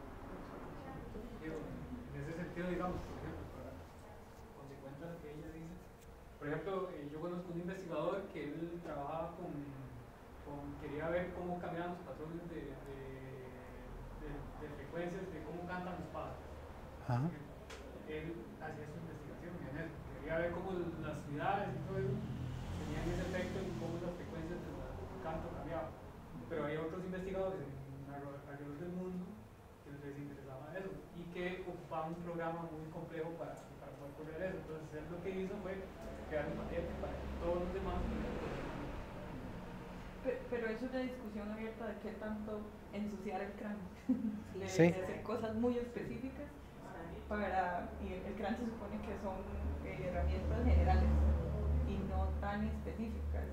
En ese sentido, digamos, por ejemplo, para consecuente a lo que ella dice, por ejemplo, yo conozco un investigador que él trabajaba quería ver cómo cambiaban los patrones de frecuencias de cómo cantan los pájaros. Él hacía su investigación en eso, quería ver cómo las ciudades y todo eso tenían ese efecto en cómo las frecuencias del canto cambiaban. Pero hay otros investigadores alrededor del mundo que les interesaba eso y que ocupaban un programa muy complejo para poder correr eso. Entonces él lo que hizo fue crear un paquete para que todos los demás pudieran correr. Pero es una discusión abierta de qué tanto ensuciar el CRAN, de hacer cosas muy específicas y el CRAN se supone que son herramientas generales y no tan específicas.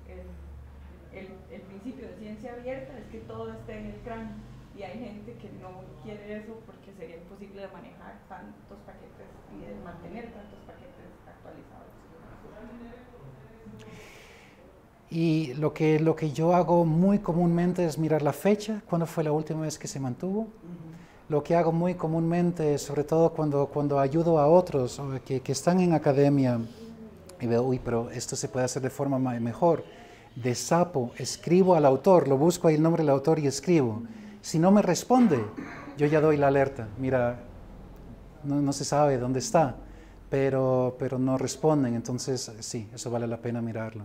El principio de ciencia abierta es que todo esté en el CRAN y hay gente que no quiere eso porque sería imposible de manejar tantos paquetes y de mantener tantos paquetes actualizados. Y lo que yo hago muy comúnmente es mirar la fecha, cuándo fue la última vez que se mantuvo. Lo que hago muy comúnmente, sobre todo cuando ayudo a otros que están en academia y veo, uy, pero esto se puede hacer de forma mejor. De sapo, escribo al autor, lo busco ahí el nombre del autor y escribo. Si no me responde, yo ya doy la alerta. Mira, no se sabe dónde está, pero no responden. Entonces, sí, eso vale la pena mirarlo.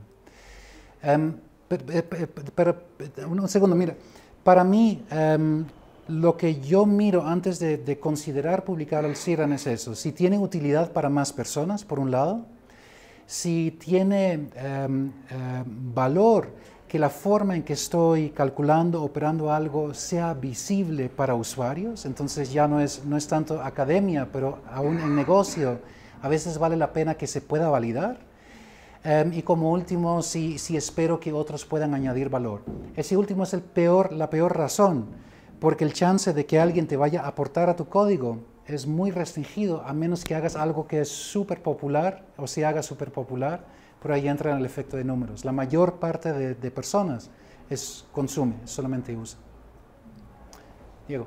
Pero un segundo, mira, para mí lo que yo miro antes de considerar publicar el CRAN es eso, si tiene utilidad para más personas, por un lado, si tiene valor que la forma en que estoy calculando, operando algo sea visible para usuarios, entonces ya no es tanto academia, pero aún en negocio a veces vale la pena que se pueda validar. Y como último, si espero que otros puedan añadir valor. Ese último es la peor razón, porque el chance de que alguien te vaya a aportar a tu código es muy restringido, a menos que hagas algo que es súper popular o se haga súper popular, pero ahí entra el efecto de números. La mayor parte de personas consume, solamente usa. Diego.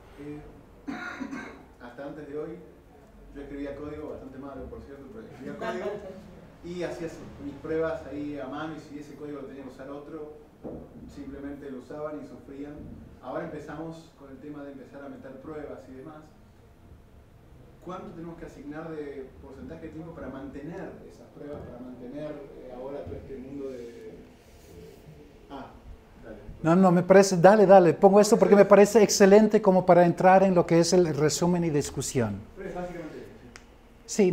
Hasta antes de hoy, yo escribía código, bastante malo por cierto, pero escribía código. Y hacía mis pruebas ahí a mano y si ese código lo tenía que usar otro, simplemente lo usaban y sufrían. Ahora empezamos con el tema de empezar a meter pruebas y demás. ¿Cuánto tenemos que asignar de porcentaje de tiempo para mantener esas pruebas, para mantener ahora todo este mundo de... dale. No, me parece, dale, pongo esto porque me parece excelente como para entrar en lo que es el resumen y discusión. Pero es básicamente sí,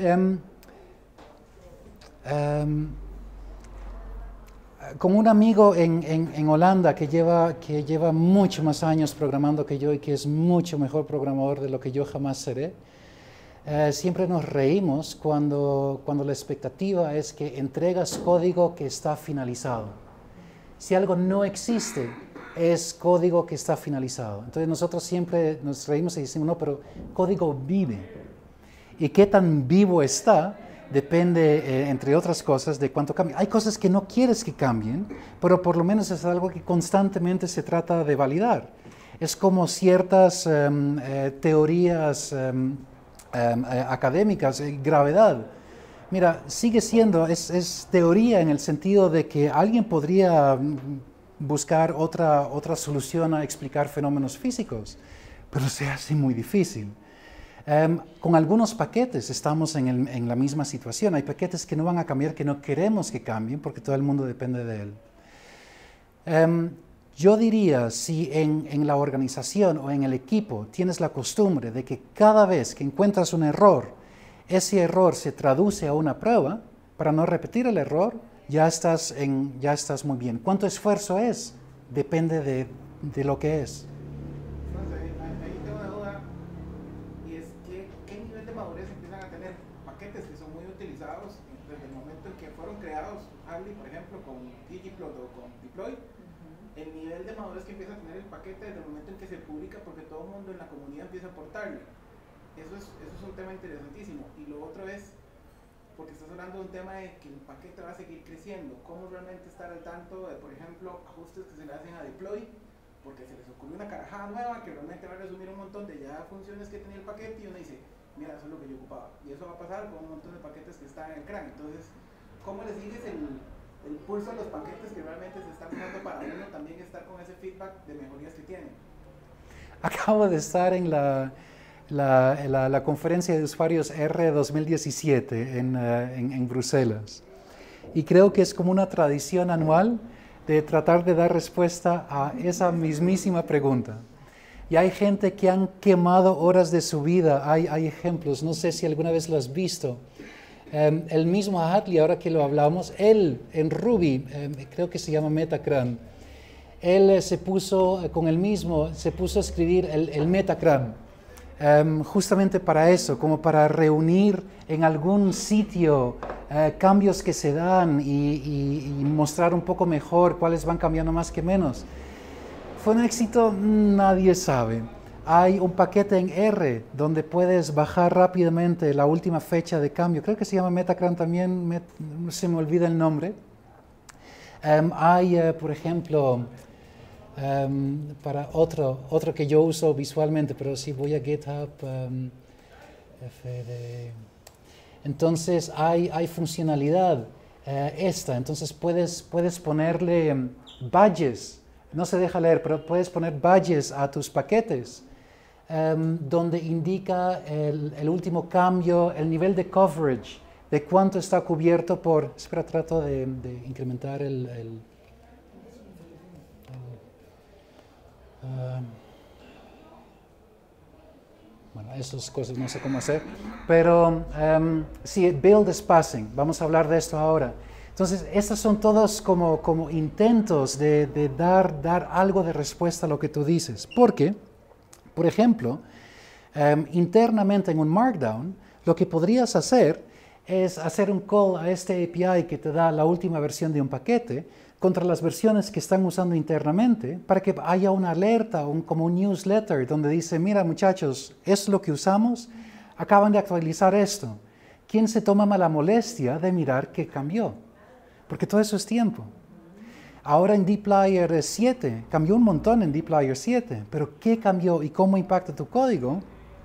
con un amigo en Holanda que lleva muchos más años programando que yo y que es mucho mejor programador de lo que yo jamás seré, siempre nos reímos cuando la expectativa es que entregas código que está finalizado. Si algo no existe, es código que está finalizado. Entonces nosotros siempre nos reímos y decimos, no, pero código vive. ¿Y qué tan vivo está? Depende, entre otras cosas, de cuánto cambia. Hay cosas que no quieres que cambien, pero por lo menos es algo que constantemente se trata de validar. Es como ciertas teorías académicas, gravedad. Mira, sigue siendo, es teoría en el sentido de que alguien podría buscar otra solución a explicar fenómenos físicos, pero se hace muy difícil. Con algunos paquetes estamos en la misma situación. Hay paquetes que no van a cambiar, que no queremos que cambien, porque todo el mundo depende de él. Yo diría, si en la organización o en el equipo tienes la costumbre de que cada vez que encuentras un error, ese error se traduce a una prueba, para no repetir el error, ya estás muy bien. ¿Cuánto esfuerzo es? Depende de lo que es. Ahí tengo una duda, y es que ¿qué nivel de madurez empiezan a tener paquetes que son muy utilizados desde el momento en que fueron creados? Harley, por ejemplo, con ggplot o con deploy. El nivel de madurez que empieza a tener el paquete desde el momento en que se publica, porque todo el mundo en la comunidad empieza a aportarle. Eso es un tema interesantísimo. Y lo otro es, porque estás hablando de un tema de que el paquete va a seguir creciendo, cómo realmente estar al tanto de, por ejemplo, ajustes que se le hacen a deploy, porque se les ocurrió una carajada nueva que realmente va a resumir un montón de ya funciones que tenía el paquete, y uno dice, mira, eso es lo que yo ocupaba. Y eso va a pasar con un montón de paquetes que están en el CRAN. Entonces, ¿cómo le sigues el pulso a los paquetes que realmente se están usando para uno también estar con ese feedback de mejorías que tienen? Acabo de estar en la conferencia de usuarios R 2017 en Bruselas. Y creo que es como una tradición anual de tratar de dar respuesta a esa mismísima pregunta. Y hay gente que han quemado horas de su vida. Hay ejemplos, no sé si alguna vez lo has visto. El mismo Hadley, ahora que lo hablamos, él en Ruby, creo que se llama Metacran, él se puso a escribir el Metacran, justamente para eso, como para reunir en algún sitio cambios que se dan y mostrar un poco mejor cuáles van cambiando más que menos. ¿Fue un éxito? Nadie sabe. Hay un paquete en R donde puedes bajar rápidamente la última fecha de cambio. Creo que se llama Metacran también, se me olvida el nombre. Hay, por ejemplo, para otro que yo uso visualmente, pero si voy a GitHub, entonces hay funcionalidad entonces puedes ponerle badges, no se deja leer, pero puedes poner badges a tus paquetes, donde indica el último cambio, el nivel de coverage, de cuánto está cubierto por... Espera, trato de incrementar bueno, esas cosas no sé cómo hacer, pero sí, build spacing, vamos a hablar de esto ahora. Entonces, estos son todos como intentos de dar algo de respuesta a lo que tú dices, porque, por ejemplo, internamente en un Markdown, lo que podrías hacer es hacer un call a este API que te da la última versión de un paquete contra las versiones que están usando internamente, para que haya una alerta, como un newsletter, donde dice, mira muchachos, es lo que usamos, acaban de actualizar esto. ¿Quién se toma la molestia de mirar qué cambió? Porque todo eso es tiempo. Ahora en dplyr 7, cambió un montón en dplyr 7, pero ¿qué cambió y cómo impacta tu código?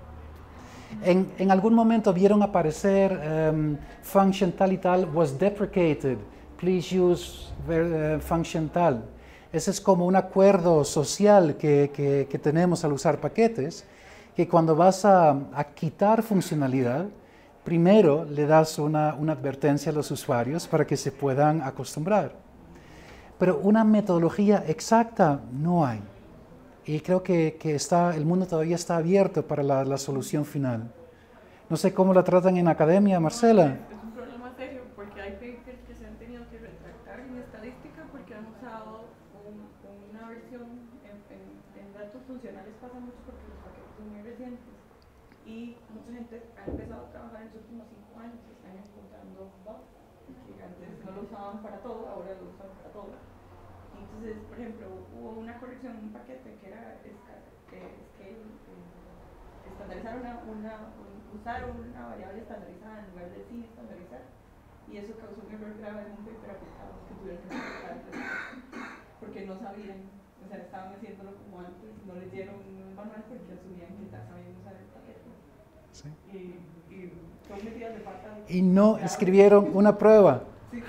En algún momento vieron aparecer function tal y tal was deprecated, please use function tal. Ese es como un acuerdo social que tenemos al usar paquetes, que cuando vas a quitar funcionalidad, primero le das una advertencia a los usuarios para que se puedan acostumbrar. Pero una metodología exacta no hay. Y creo que el mundo todavía está abierto para la solución final. No sé cómo la tratan en academia, Marcela. Es un problema serio porque hay papers que se han tenido que retractar en estadística porque han usado una versión en datos funcionales. Pasa mucho porque los paquetes son muy recientes y mucha gente ha empezado a trabajar en los últimos 5 años y están encontrando bugs que antes no lo usaban para todo, ahora lo usan para todo. Entonces, por ejemplo, hubo una corrección en un paquete que era estandarizar usar una variable estandarizada en lugar de sin estandarizar, y eso causó un error grave en un paper aplicado que tuvieron que aplicar porque no sabían O sea, estaban haciéndolo como antes, no les dieron un manual porque asumían que ya sabían usar el paquete. Sí. Y son metidas de pata. Y no escribieron una prueba. Sí.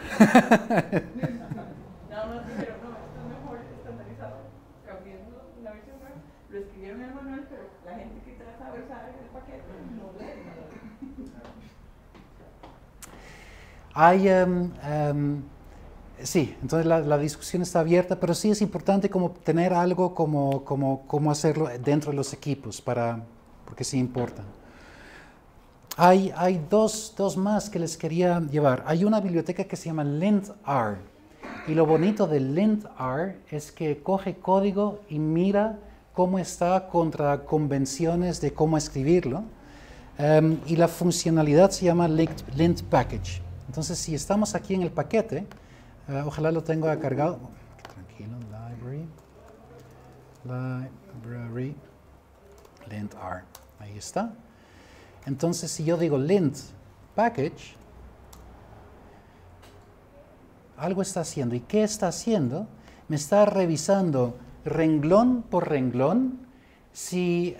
Nada más dijeron, no, esto es mejor estandarizado. Cambiando la versión web, lo escribieron en el manual, pero la gente que sabe usar el paquete no lee el manual. Sí, entonces la discusión está abierta, pero sí es importante como tener algo como hacerlo dentro de los equipos, porque sí importa. Hay dos más que les quería llevar. Hay una biblioteca que se llama LintR, y lo bonito de LintR es que coge código y mira cómo está contra convenciones de cómo escribirlo, y la funcionalidad se llama lint package. Entonces, si estamos aquí en el paquete, ojalá lo tenga cargado. Tranquilo, library, LintR, ahí está. Entonces, si yo digo lint package, algo está haciendo. ¿Y qué está haciendo? Me está revisando renglón por renglón si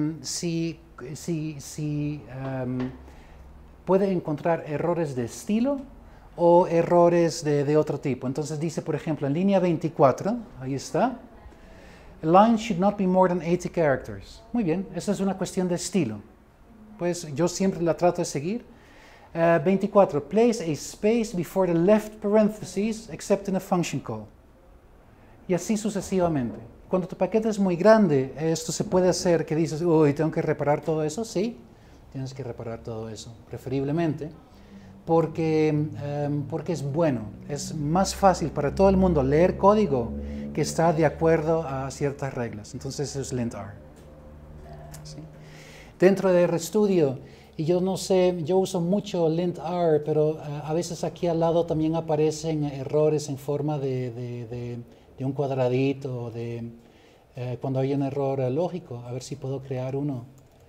puede encontrar errores de estilo o errores de otro tipo. Entonces dice, por ejemplo, en línea 24, ahí está, a line should not be more than 80 characters. Muy bien, esa es una cuestión de estilo. Pues yo siempre la trato de seguir. 24, place a space before the left parentheses except in a function call. Y así sucesivamente. Cuando tu paquete es muy grande, esto se puede hacer que dices, uy, tengo que reparar todo eso. Sí, tienes que reparar todo eso, preferiblemente, porque es bueno. Es más fácil para todo el mundo leer código que está de acuerdo a ciertas reglas. Entonces eso es LintR. ¿Sí? Dentro de RStudio, y yo no sé, yo uso mucho LintR, pero a veces aquí al lado también aparecen errores en forma de un cuadradito, cuando hay un error lógico. A ver si puedo crear uno.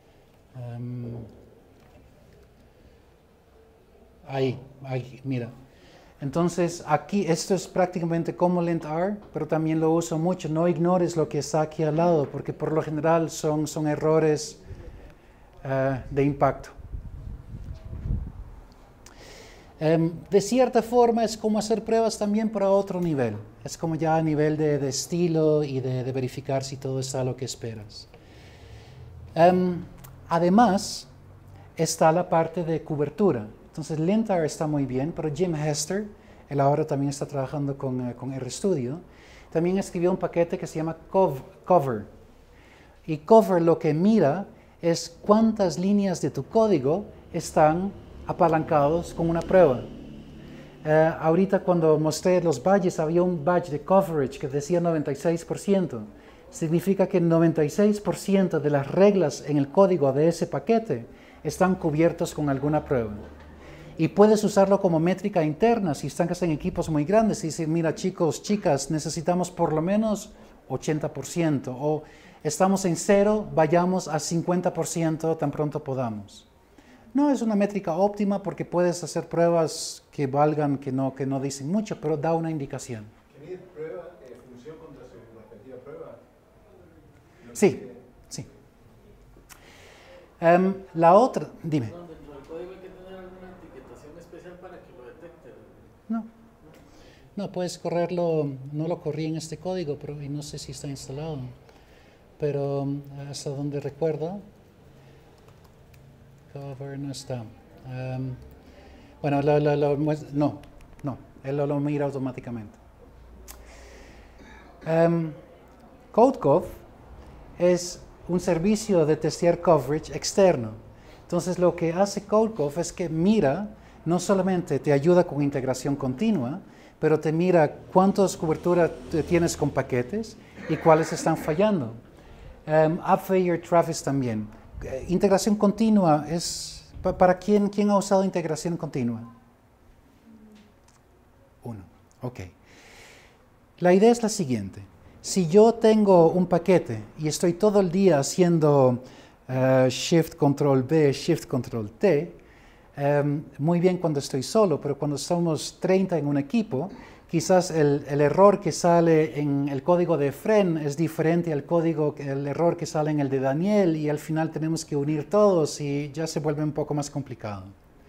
Ahí, mira. Entonces, aquí, esto es prácticamente como LintR, pero también lo uso mucho. No ignores lo que está aquí al lado, porque por lo general son errores de impacto. De cierta forma es como hacer pruebas también para otro nivel. Es como ya a nivel de estilo y de verificar si todo está a lo que esperas. Además, está la parte de cobertura. Entonces, LintR está muy bien, pero Jim Hester, él ahora también está trabajando con RStudio, también escribió un paquete que se llama Cover. Y Cover lo que mira es cuántas líneas de tu código están apalancados con una prueba. Ahorita cuando mostré los badges, había un badge de coverage que decía 96%. Significa que el 96% de las reglas en el código de ese paquete están cubiertos con alguna prueba. Y puedes usarlo como métrica interna si están en equipos muy grandes y decir, mira chicos, chicas, necesitamos por lo menos 80%, o estamos en 0, vayamos a 50% tan pronto podamos. No es una métrica óptima porque puedes hacer pruebas que valgan, que no dicen mucho, pero da una indicación. ¿Que mide prueba, función contra su respectiva prueba? Sí, sí. La otra, dime. Dentro del código hay que tener alguna etiquetación especial para que lo detecte. No, puedes correrlo, no lo corrí en este código, pero y no sé si está instalado. Pero hasta donde recuerdo, cover no está. Bueno, no, él lo mira automáticamente. CodeCov es un servicio de testear coverage externo. Entonces lo que hace CodeCov es que mira, no solamente te ayuda con integración continua, pero te mira cuántas coberturas tienes con paquetes y cuáles están fallando. App Failure Travis también. Integración continua es, ¿para quién ha usado integración continua? Uno, ok. La idea es la siguiente. Si yo tengo un paquete y estoy todo el día haciendo Shift Control B, Shift Control T, muy bien cuando estoy solo, pero cuando somos 30 en un equipo, quizás el error que sale en el código de Efren es diferente al el error que sale en el de Daniel, y al final tenemos que unir todos y ya se vuelve un poco más complicado.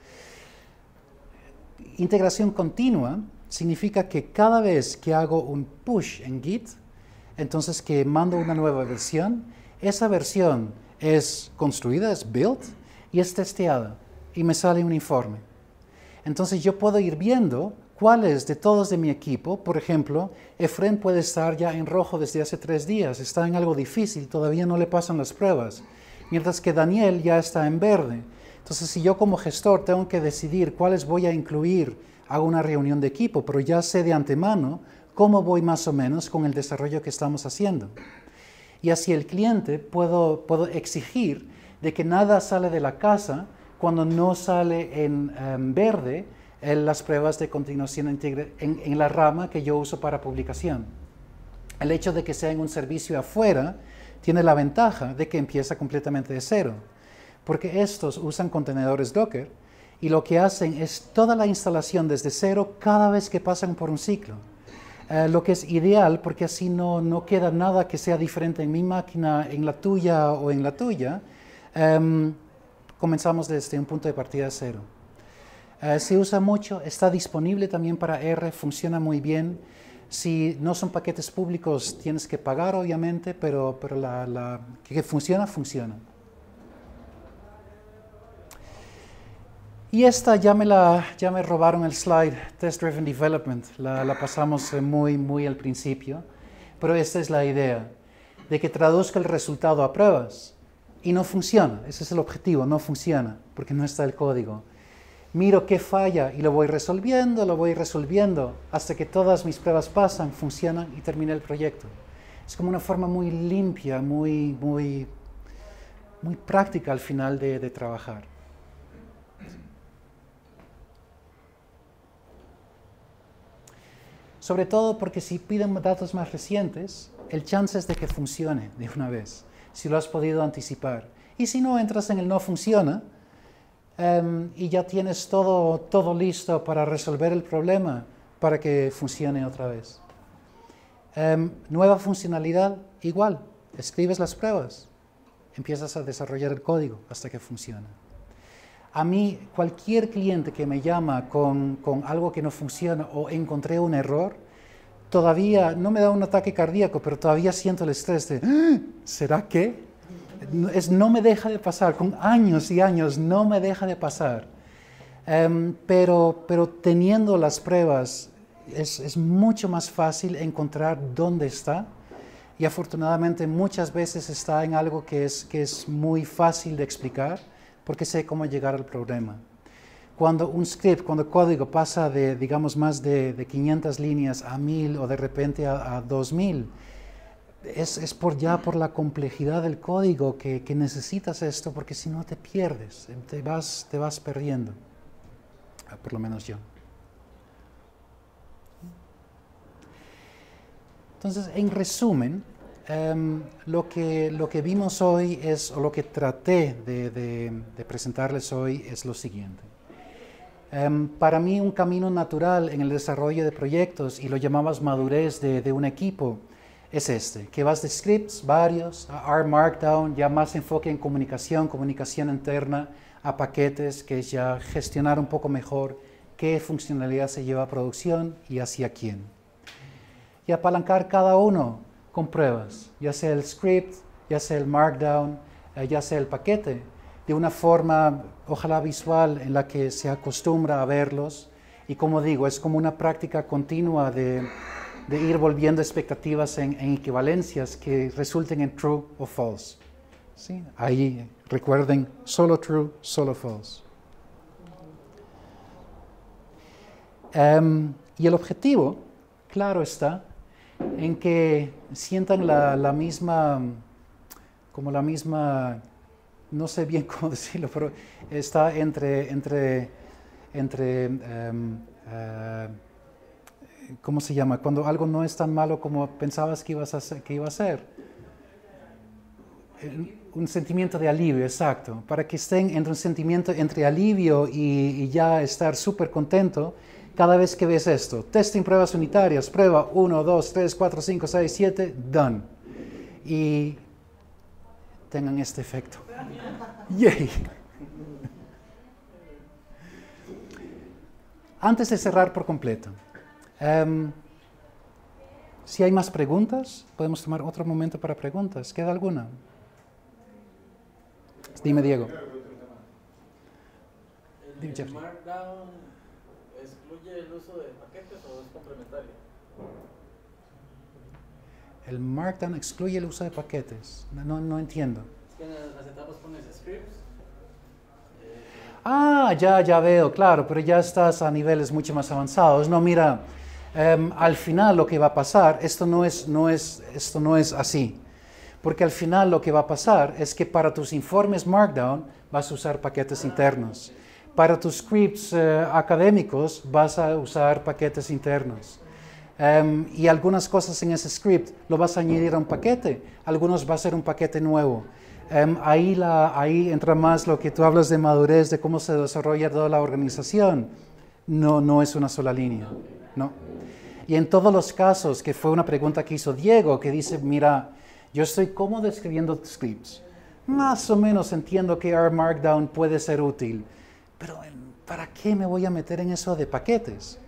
Integración continua significa que cada vez que hago un push en Git, entonces que mando una nueva versión, esa versión es construida, es built, y es testeada, y me sale un informe. Entonces yo puedo ir viendo cuáles de todos de mi equipo, por ejemplo, Efren puede estar ya en rojo desde hace 3 días, está en algo difícil, todavía no le pasan las pruebas, mientras que Daniel ya está en verde. Entonces, si yo como gestor tengo que decidir cuáles voy a incluir, hago una reunión de equipo, pero ya sé de antemano cómo voy más o menos con el desarrollo que estamos haciendo. Y así el cliente puedo exigir de que nada sale de la casa cuando no sale en verde las pruebas de continuación en la rama que yo uso para publicación. El hecho de que sea en un servicio afuera tiene la ventaja de que empieza completamente de cero, porque estos usan contenedores Docker y lo que hacen es toda la instalación desde cero cada vez que pasan por un ciclo. Lo que es ideal porque así no queda nada que sea diferente en mi máquina, en la tuya o en la tuya. Comenzamos desde un punto de partida de cero. Se usa mucho, está disponible también para R, funciona muy bien. Si no son paquetes públicos tienes que pagar obviamente, pero que funciona, funciona. Y esta ya me robaron el slide, Test Driven Development, la pasamos muy al principio, pero esta es la idea, de que traduzca el resultado a pruebas, y no funciona, ese es el objetivo, no funciona, porque no está el código. Miro qué falla y lo voy resolviendo, hasta que todas mis pruebas pasan, funcionan y termina el proyecto. Es como una forma muy limpia, muy práctica al final de trabajar. Sobre todo porque si piden datos más recientes, el chance es de que funcione de una vez, si lo has podido anticipar. Y si no, entras en el no funciona y ya tienes todo listo para resolver el problema para que funcione otra vez. Nueva funcionalidad, igual, escribes las pruebas, empiezas a desarrollar el código hasta que funciona. A mí, cualquier cliente que me llama con algo que no funciona o encontré un error, todavía no me da un ataque cardíaco, pero todavía siento el estrés de ¿será que? No me deja de pasar, con años y años no me deja de pasar. Pero teniendo las pruebas es mucho más fácil encontrar dónde está, y afortunadamente muchas veces está en algo que es muy fácil de explicar, porque sé cómo llegar al problema. Cuando el código pasa de, digamos, más de 500 líneas a 1000 o de repente a 2000, es por la complejidad del código que necesitas esto, porque si no te pierdes, te vas perdiendo, por lo menos yo. Entonces, en resumen, lo que vimos hoy o lo que traté de presentarles hoy es lo siguiente. Para mí un camino natural en el desarrollo de proyectos, y lo llamamos madurez de un equipo, es que vas de scripts varios a R Markdown, ya más enfoque en comunicación interna, a paquetes, que es ya gestionar un poco mejor qué funcionalidad se lleva a producción y hacia quién. Y apalancar cada uno con pruebas, ya sea el script, ya sea el Markdown, ya sea el paquete, de una forma, ojalá visual, en la que se acostumbra a verlos. Y como digo, es como una práctica continua de ir volviendo expectativas en equivalencias que resulten en true o false. ¿Sí? Ahí recuerden, solo true, solo false. Y el objetivo, claro está, en que sientan la misma, no sé bien cómo decirlo, pero está entre ¿cómo se llama? Cuando algo no es tan malo como pensabas que iba a ser. Un sentimiento de alivio, exacto. Para que estén entre un sentimiento entre alivio y ya estar súper contento, Cada vez que ves esto, testing pruebas unitarias, prueba 1, 2, 3, 4, 5, 6, 7, done. Y tengan este efecto. ¡Yay! Antes de cerrar por completo, si hay más preguntas, podemos tomar otro momento para preguntas. ¿Queda alguna? Dime, Diego. Dime, ¿El Jeffrey. Markdown excluye el uso de paquetes o es complementario? El Markdown excluye el uso de paquetes. No entiendo. Es que en las etapas pones scripts. Ah, ya veo, claro, pero ya estás a niveles mucho más avanzados. No, mira, al final lo que va a pasar, esto no es así. Porque al final lo que va a pasar es que para tus informes Markdown vas a usar paquetes internos. Para tus scripts académicos vas a usar paquetes internos. Y algunas cosas en ese script lo vas a añadir a un paquete, algunos va a ser un paquete nuevo. Ahí entra más lo que tú hablas de madurez, de cómo se desarrolla toda la organización. No es una sola línea, ¿no? Y en todos los casos, que fue una pregunta que hizo Diego, que dice, mira, yo estoy cómodo escribiendo scripts. Más o menos entiendo que R Markdown puede ser útil, pero ¿para qué me voy a meter en eso de paquetes?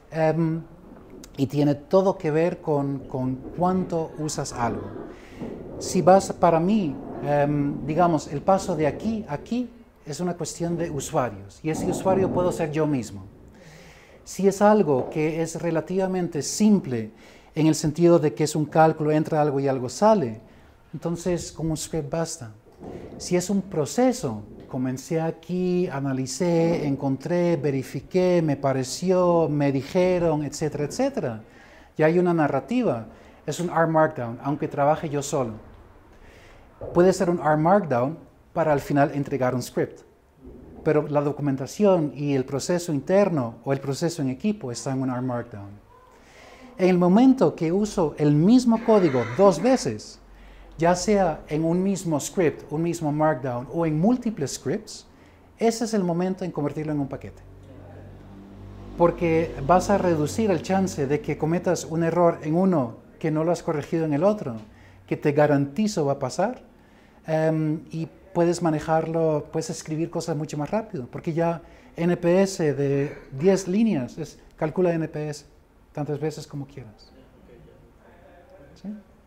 Y tiene todo que ver con cuánto usas algo. Si vas, para mí, digamos, el paso de aquí a aquí es una cuestión de usuarios, y ese usuario puedo ser yo mismo. Si es algo que es relativamente simple, en el sentido de que es un cálculo, entra algo y algo sale, entonces con un script basta. Si es un proceso, comencé aquí, analicé, encontré, verifiqué, me pareció, me dijeron, etcétera, etcétera. Ya hay una narrativa. Es un R Markdown, aunque trabaje yo solo. Puede ser un R Markdown para al final entregar un script. Pero la documentación y el proceso interno o el proceso en equipo está en un R Markdown. En el momento que uso el mismo código 2 veces, ya sea en un mismo script, un mismo Markdown o en múltiples scripts, ese es el momento en convertirlo en un paquete. Porque vas a reducir el chance de que cometas un error en uno que no lo has corregido en el otro, que te garantizo va a pasar, y puedes manejarlo, puedes escribir cosas mucho más rápido, porque ya NPS de 10 líneas, calcula NPS tantas veces como quieras. ¿Sí?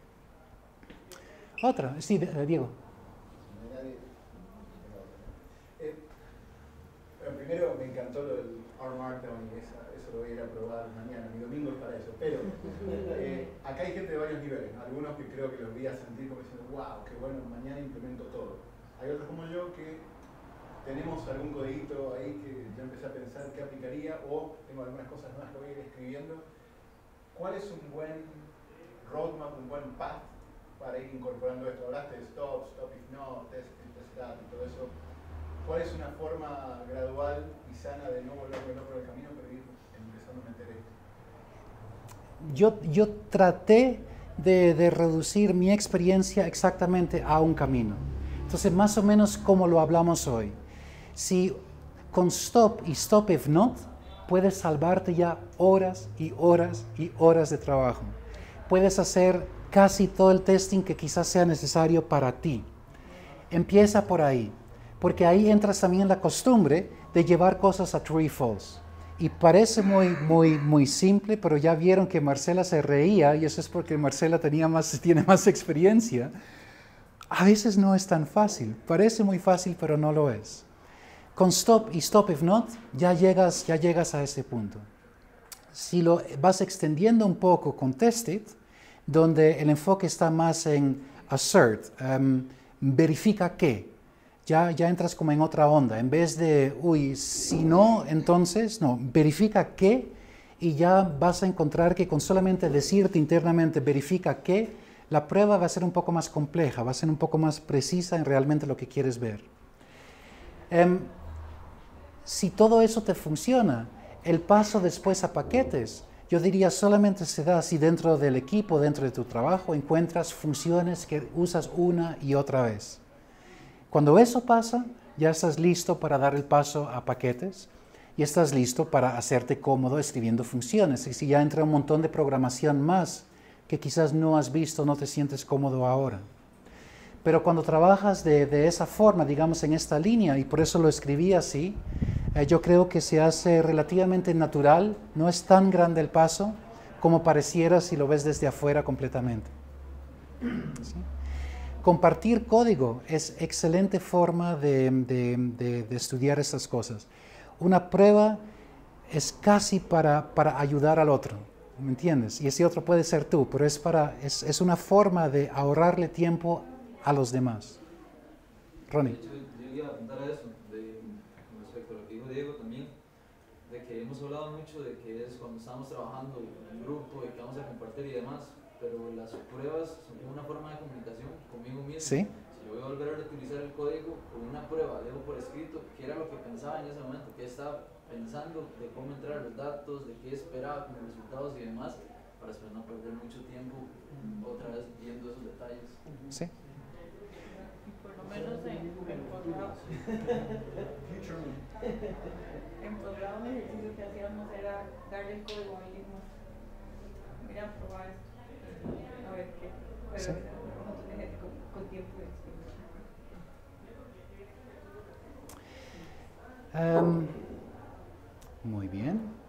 Otra, sí, Diego. Primero me encantó lo del R Markdown y eso lo voy a ir a probar mañana, mi domingo es para eso, pero acá hay gente de varios niveles, ¿no? Algunos que creo que los voy a sentir como diciendo, wow, qué bueno, mañana implemento todo. Hay otros como yo que tenemos algún codiguito ahí que ya empecé a pensar qué aplicaría, o tengo algunas cosas nuevas que voy a ir escribiendo. ¿Cuál es un buen roadmap, un buen path para ir incorporando esto? Hablaste de stop if not, test that y todo eso. ¿Cuál es una forma gradual y sana de no volverme loco por el camino, pero ir empezando a meter esto? Yo traté de reducir mi experiencia exactamente a un camino. Entonces, más o menos como lo hablamos hoy. Si con stop y stop if not, puedes salvarte ya horas y horas y horas de trabajo. Puedes hacer casi todo el testing que quizás sea necesario para ti. Empieza por ahí, porque ahí entras también en la costumbre de llevar cosas a true y false. Y parece muy simple, pero ya vieron que Marcela se reía, y eso es porque Marcela tiene más experiencia. A veces no es tan fácil, parece muy fácil, pero no lo es. Con stop y stop if not, ya llegas a ese punto. Si lo vas extendiendo un poco con test it, donde el enfoque está más en assert, verifica qué, ya entras como en otra onda. En vez de, si no, entonces, no, verifica qué, y ya vas a encontrar que con solamente decirte internamente verifica qué, la prueba va a ser un poco más compleja, va a ser un poco más precisa en realmente lo que quieres ver. Si todo eso te funciona, el paso después a paquetes, yo diría solamente se da si dentro del equipo, dentro de tu trabajo, encuentras funciones que usas una y otra vez. Cuando eso pasa, ya estás listo para dar el paso a paquetes. y estás listo para hacerte cómodo escribiendo funciones. Y si ya entra un montón de programación más que quizás no has visto, no te sientes cómodo ahora. Pero cuando trabajas de esa forma, digamos en esta línea, y por eso lo escribí así, yo creo que se hace relativamente natural, no es tan grande el paso como pareciera si lo ves desde afuera completamente. ¿Sí? Compartir código es excelente forma de estudiar estas cosas. Una prueba es casi para ayudar al otro, ¿me entiendes? Y ese otro puede ser tú, pero es una forma de ahorrarle tiempo a los demás. Ronnie. De hecho, yo iba a apuntar a eso, con respecto a lo que dijo Diego también, de que hemos hablado mucho de que es cuando estamos trabajando en grupo y que vamos a compartir y demás, pero las pruebas son como una forma de comunicación conmigo mismo. Sí. Si yo voy a volver a reutilizar el código con una prueba, dejo por escrito qué era lo que pensaba en ese momento, qué estaba pensando, de cómo entrar los datos, de qué esperaba como resultados y demás, para después no perder mucho tiempo otra vez viendo esos detalles. Sí. Por lo menos en posgrado. En posgrado un ejercicio que hacíamos era darle el código a alguien más. Mira, probar esto. A ver qué. Pero Sí. un montón de gente con tiempo de experiencia. Muy bien.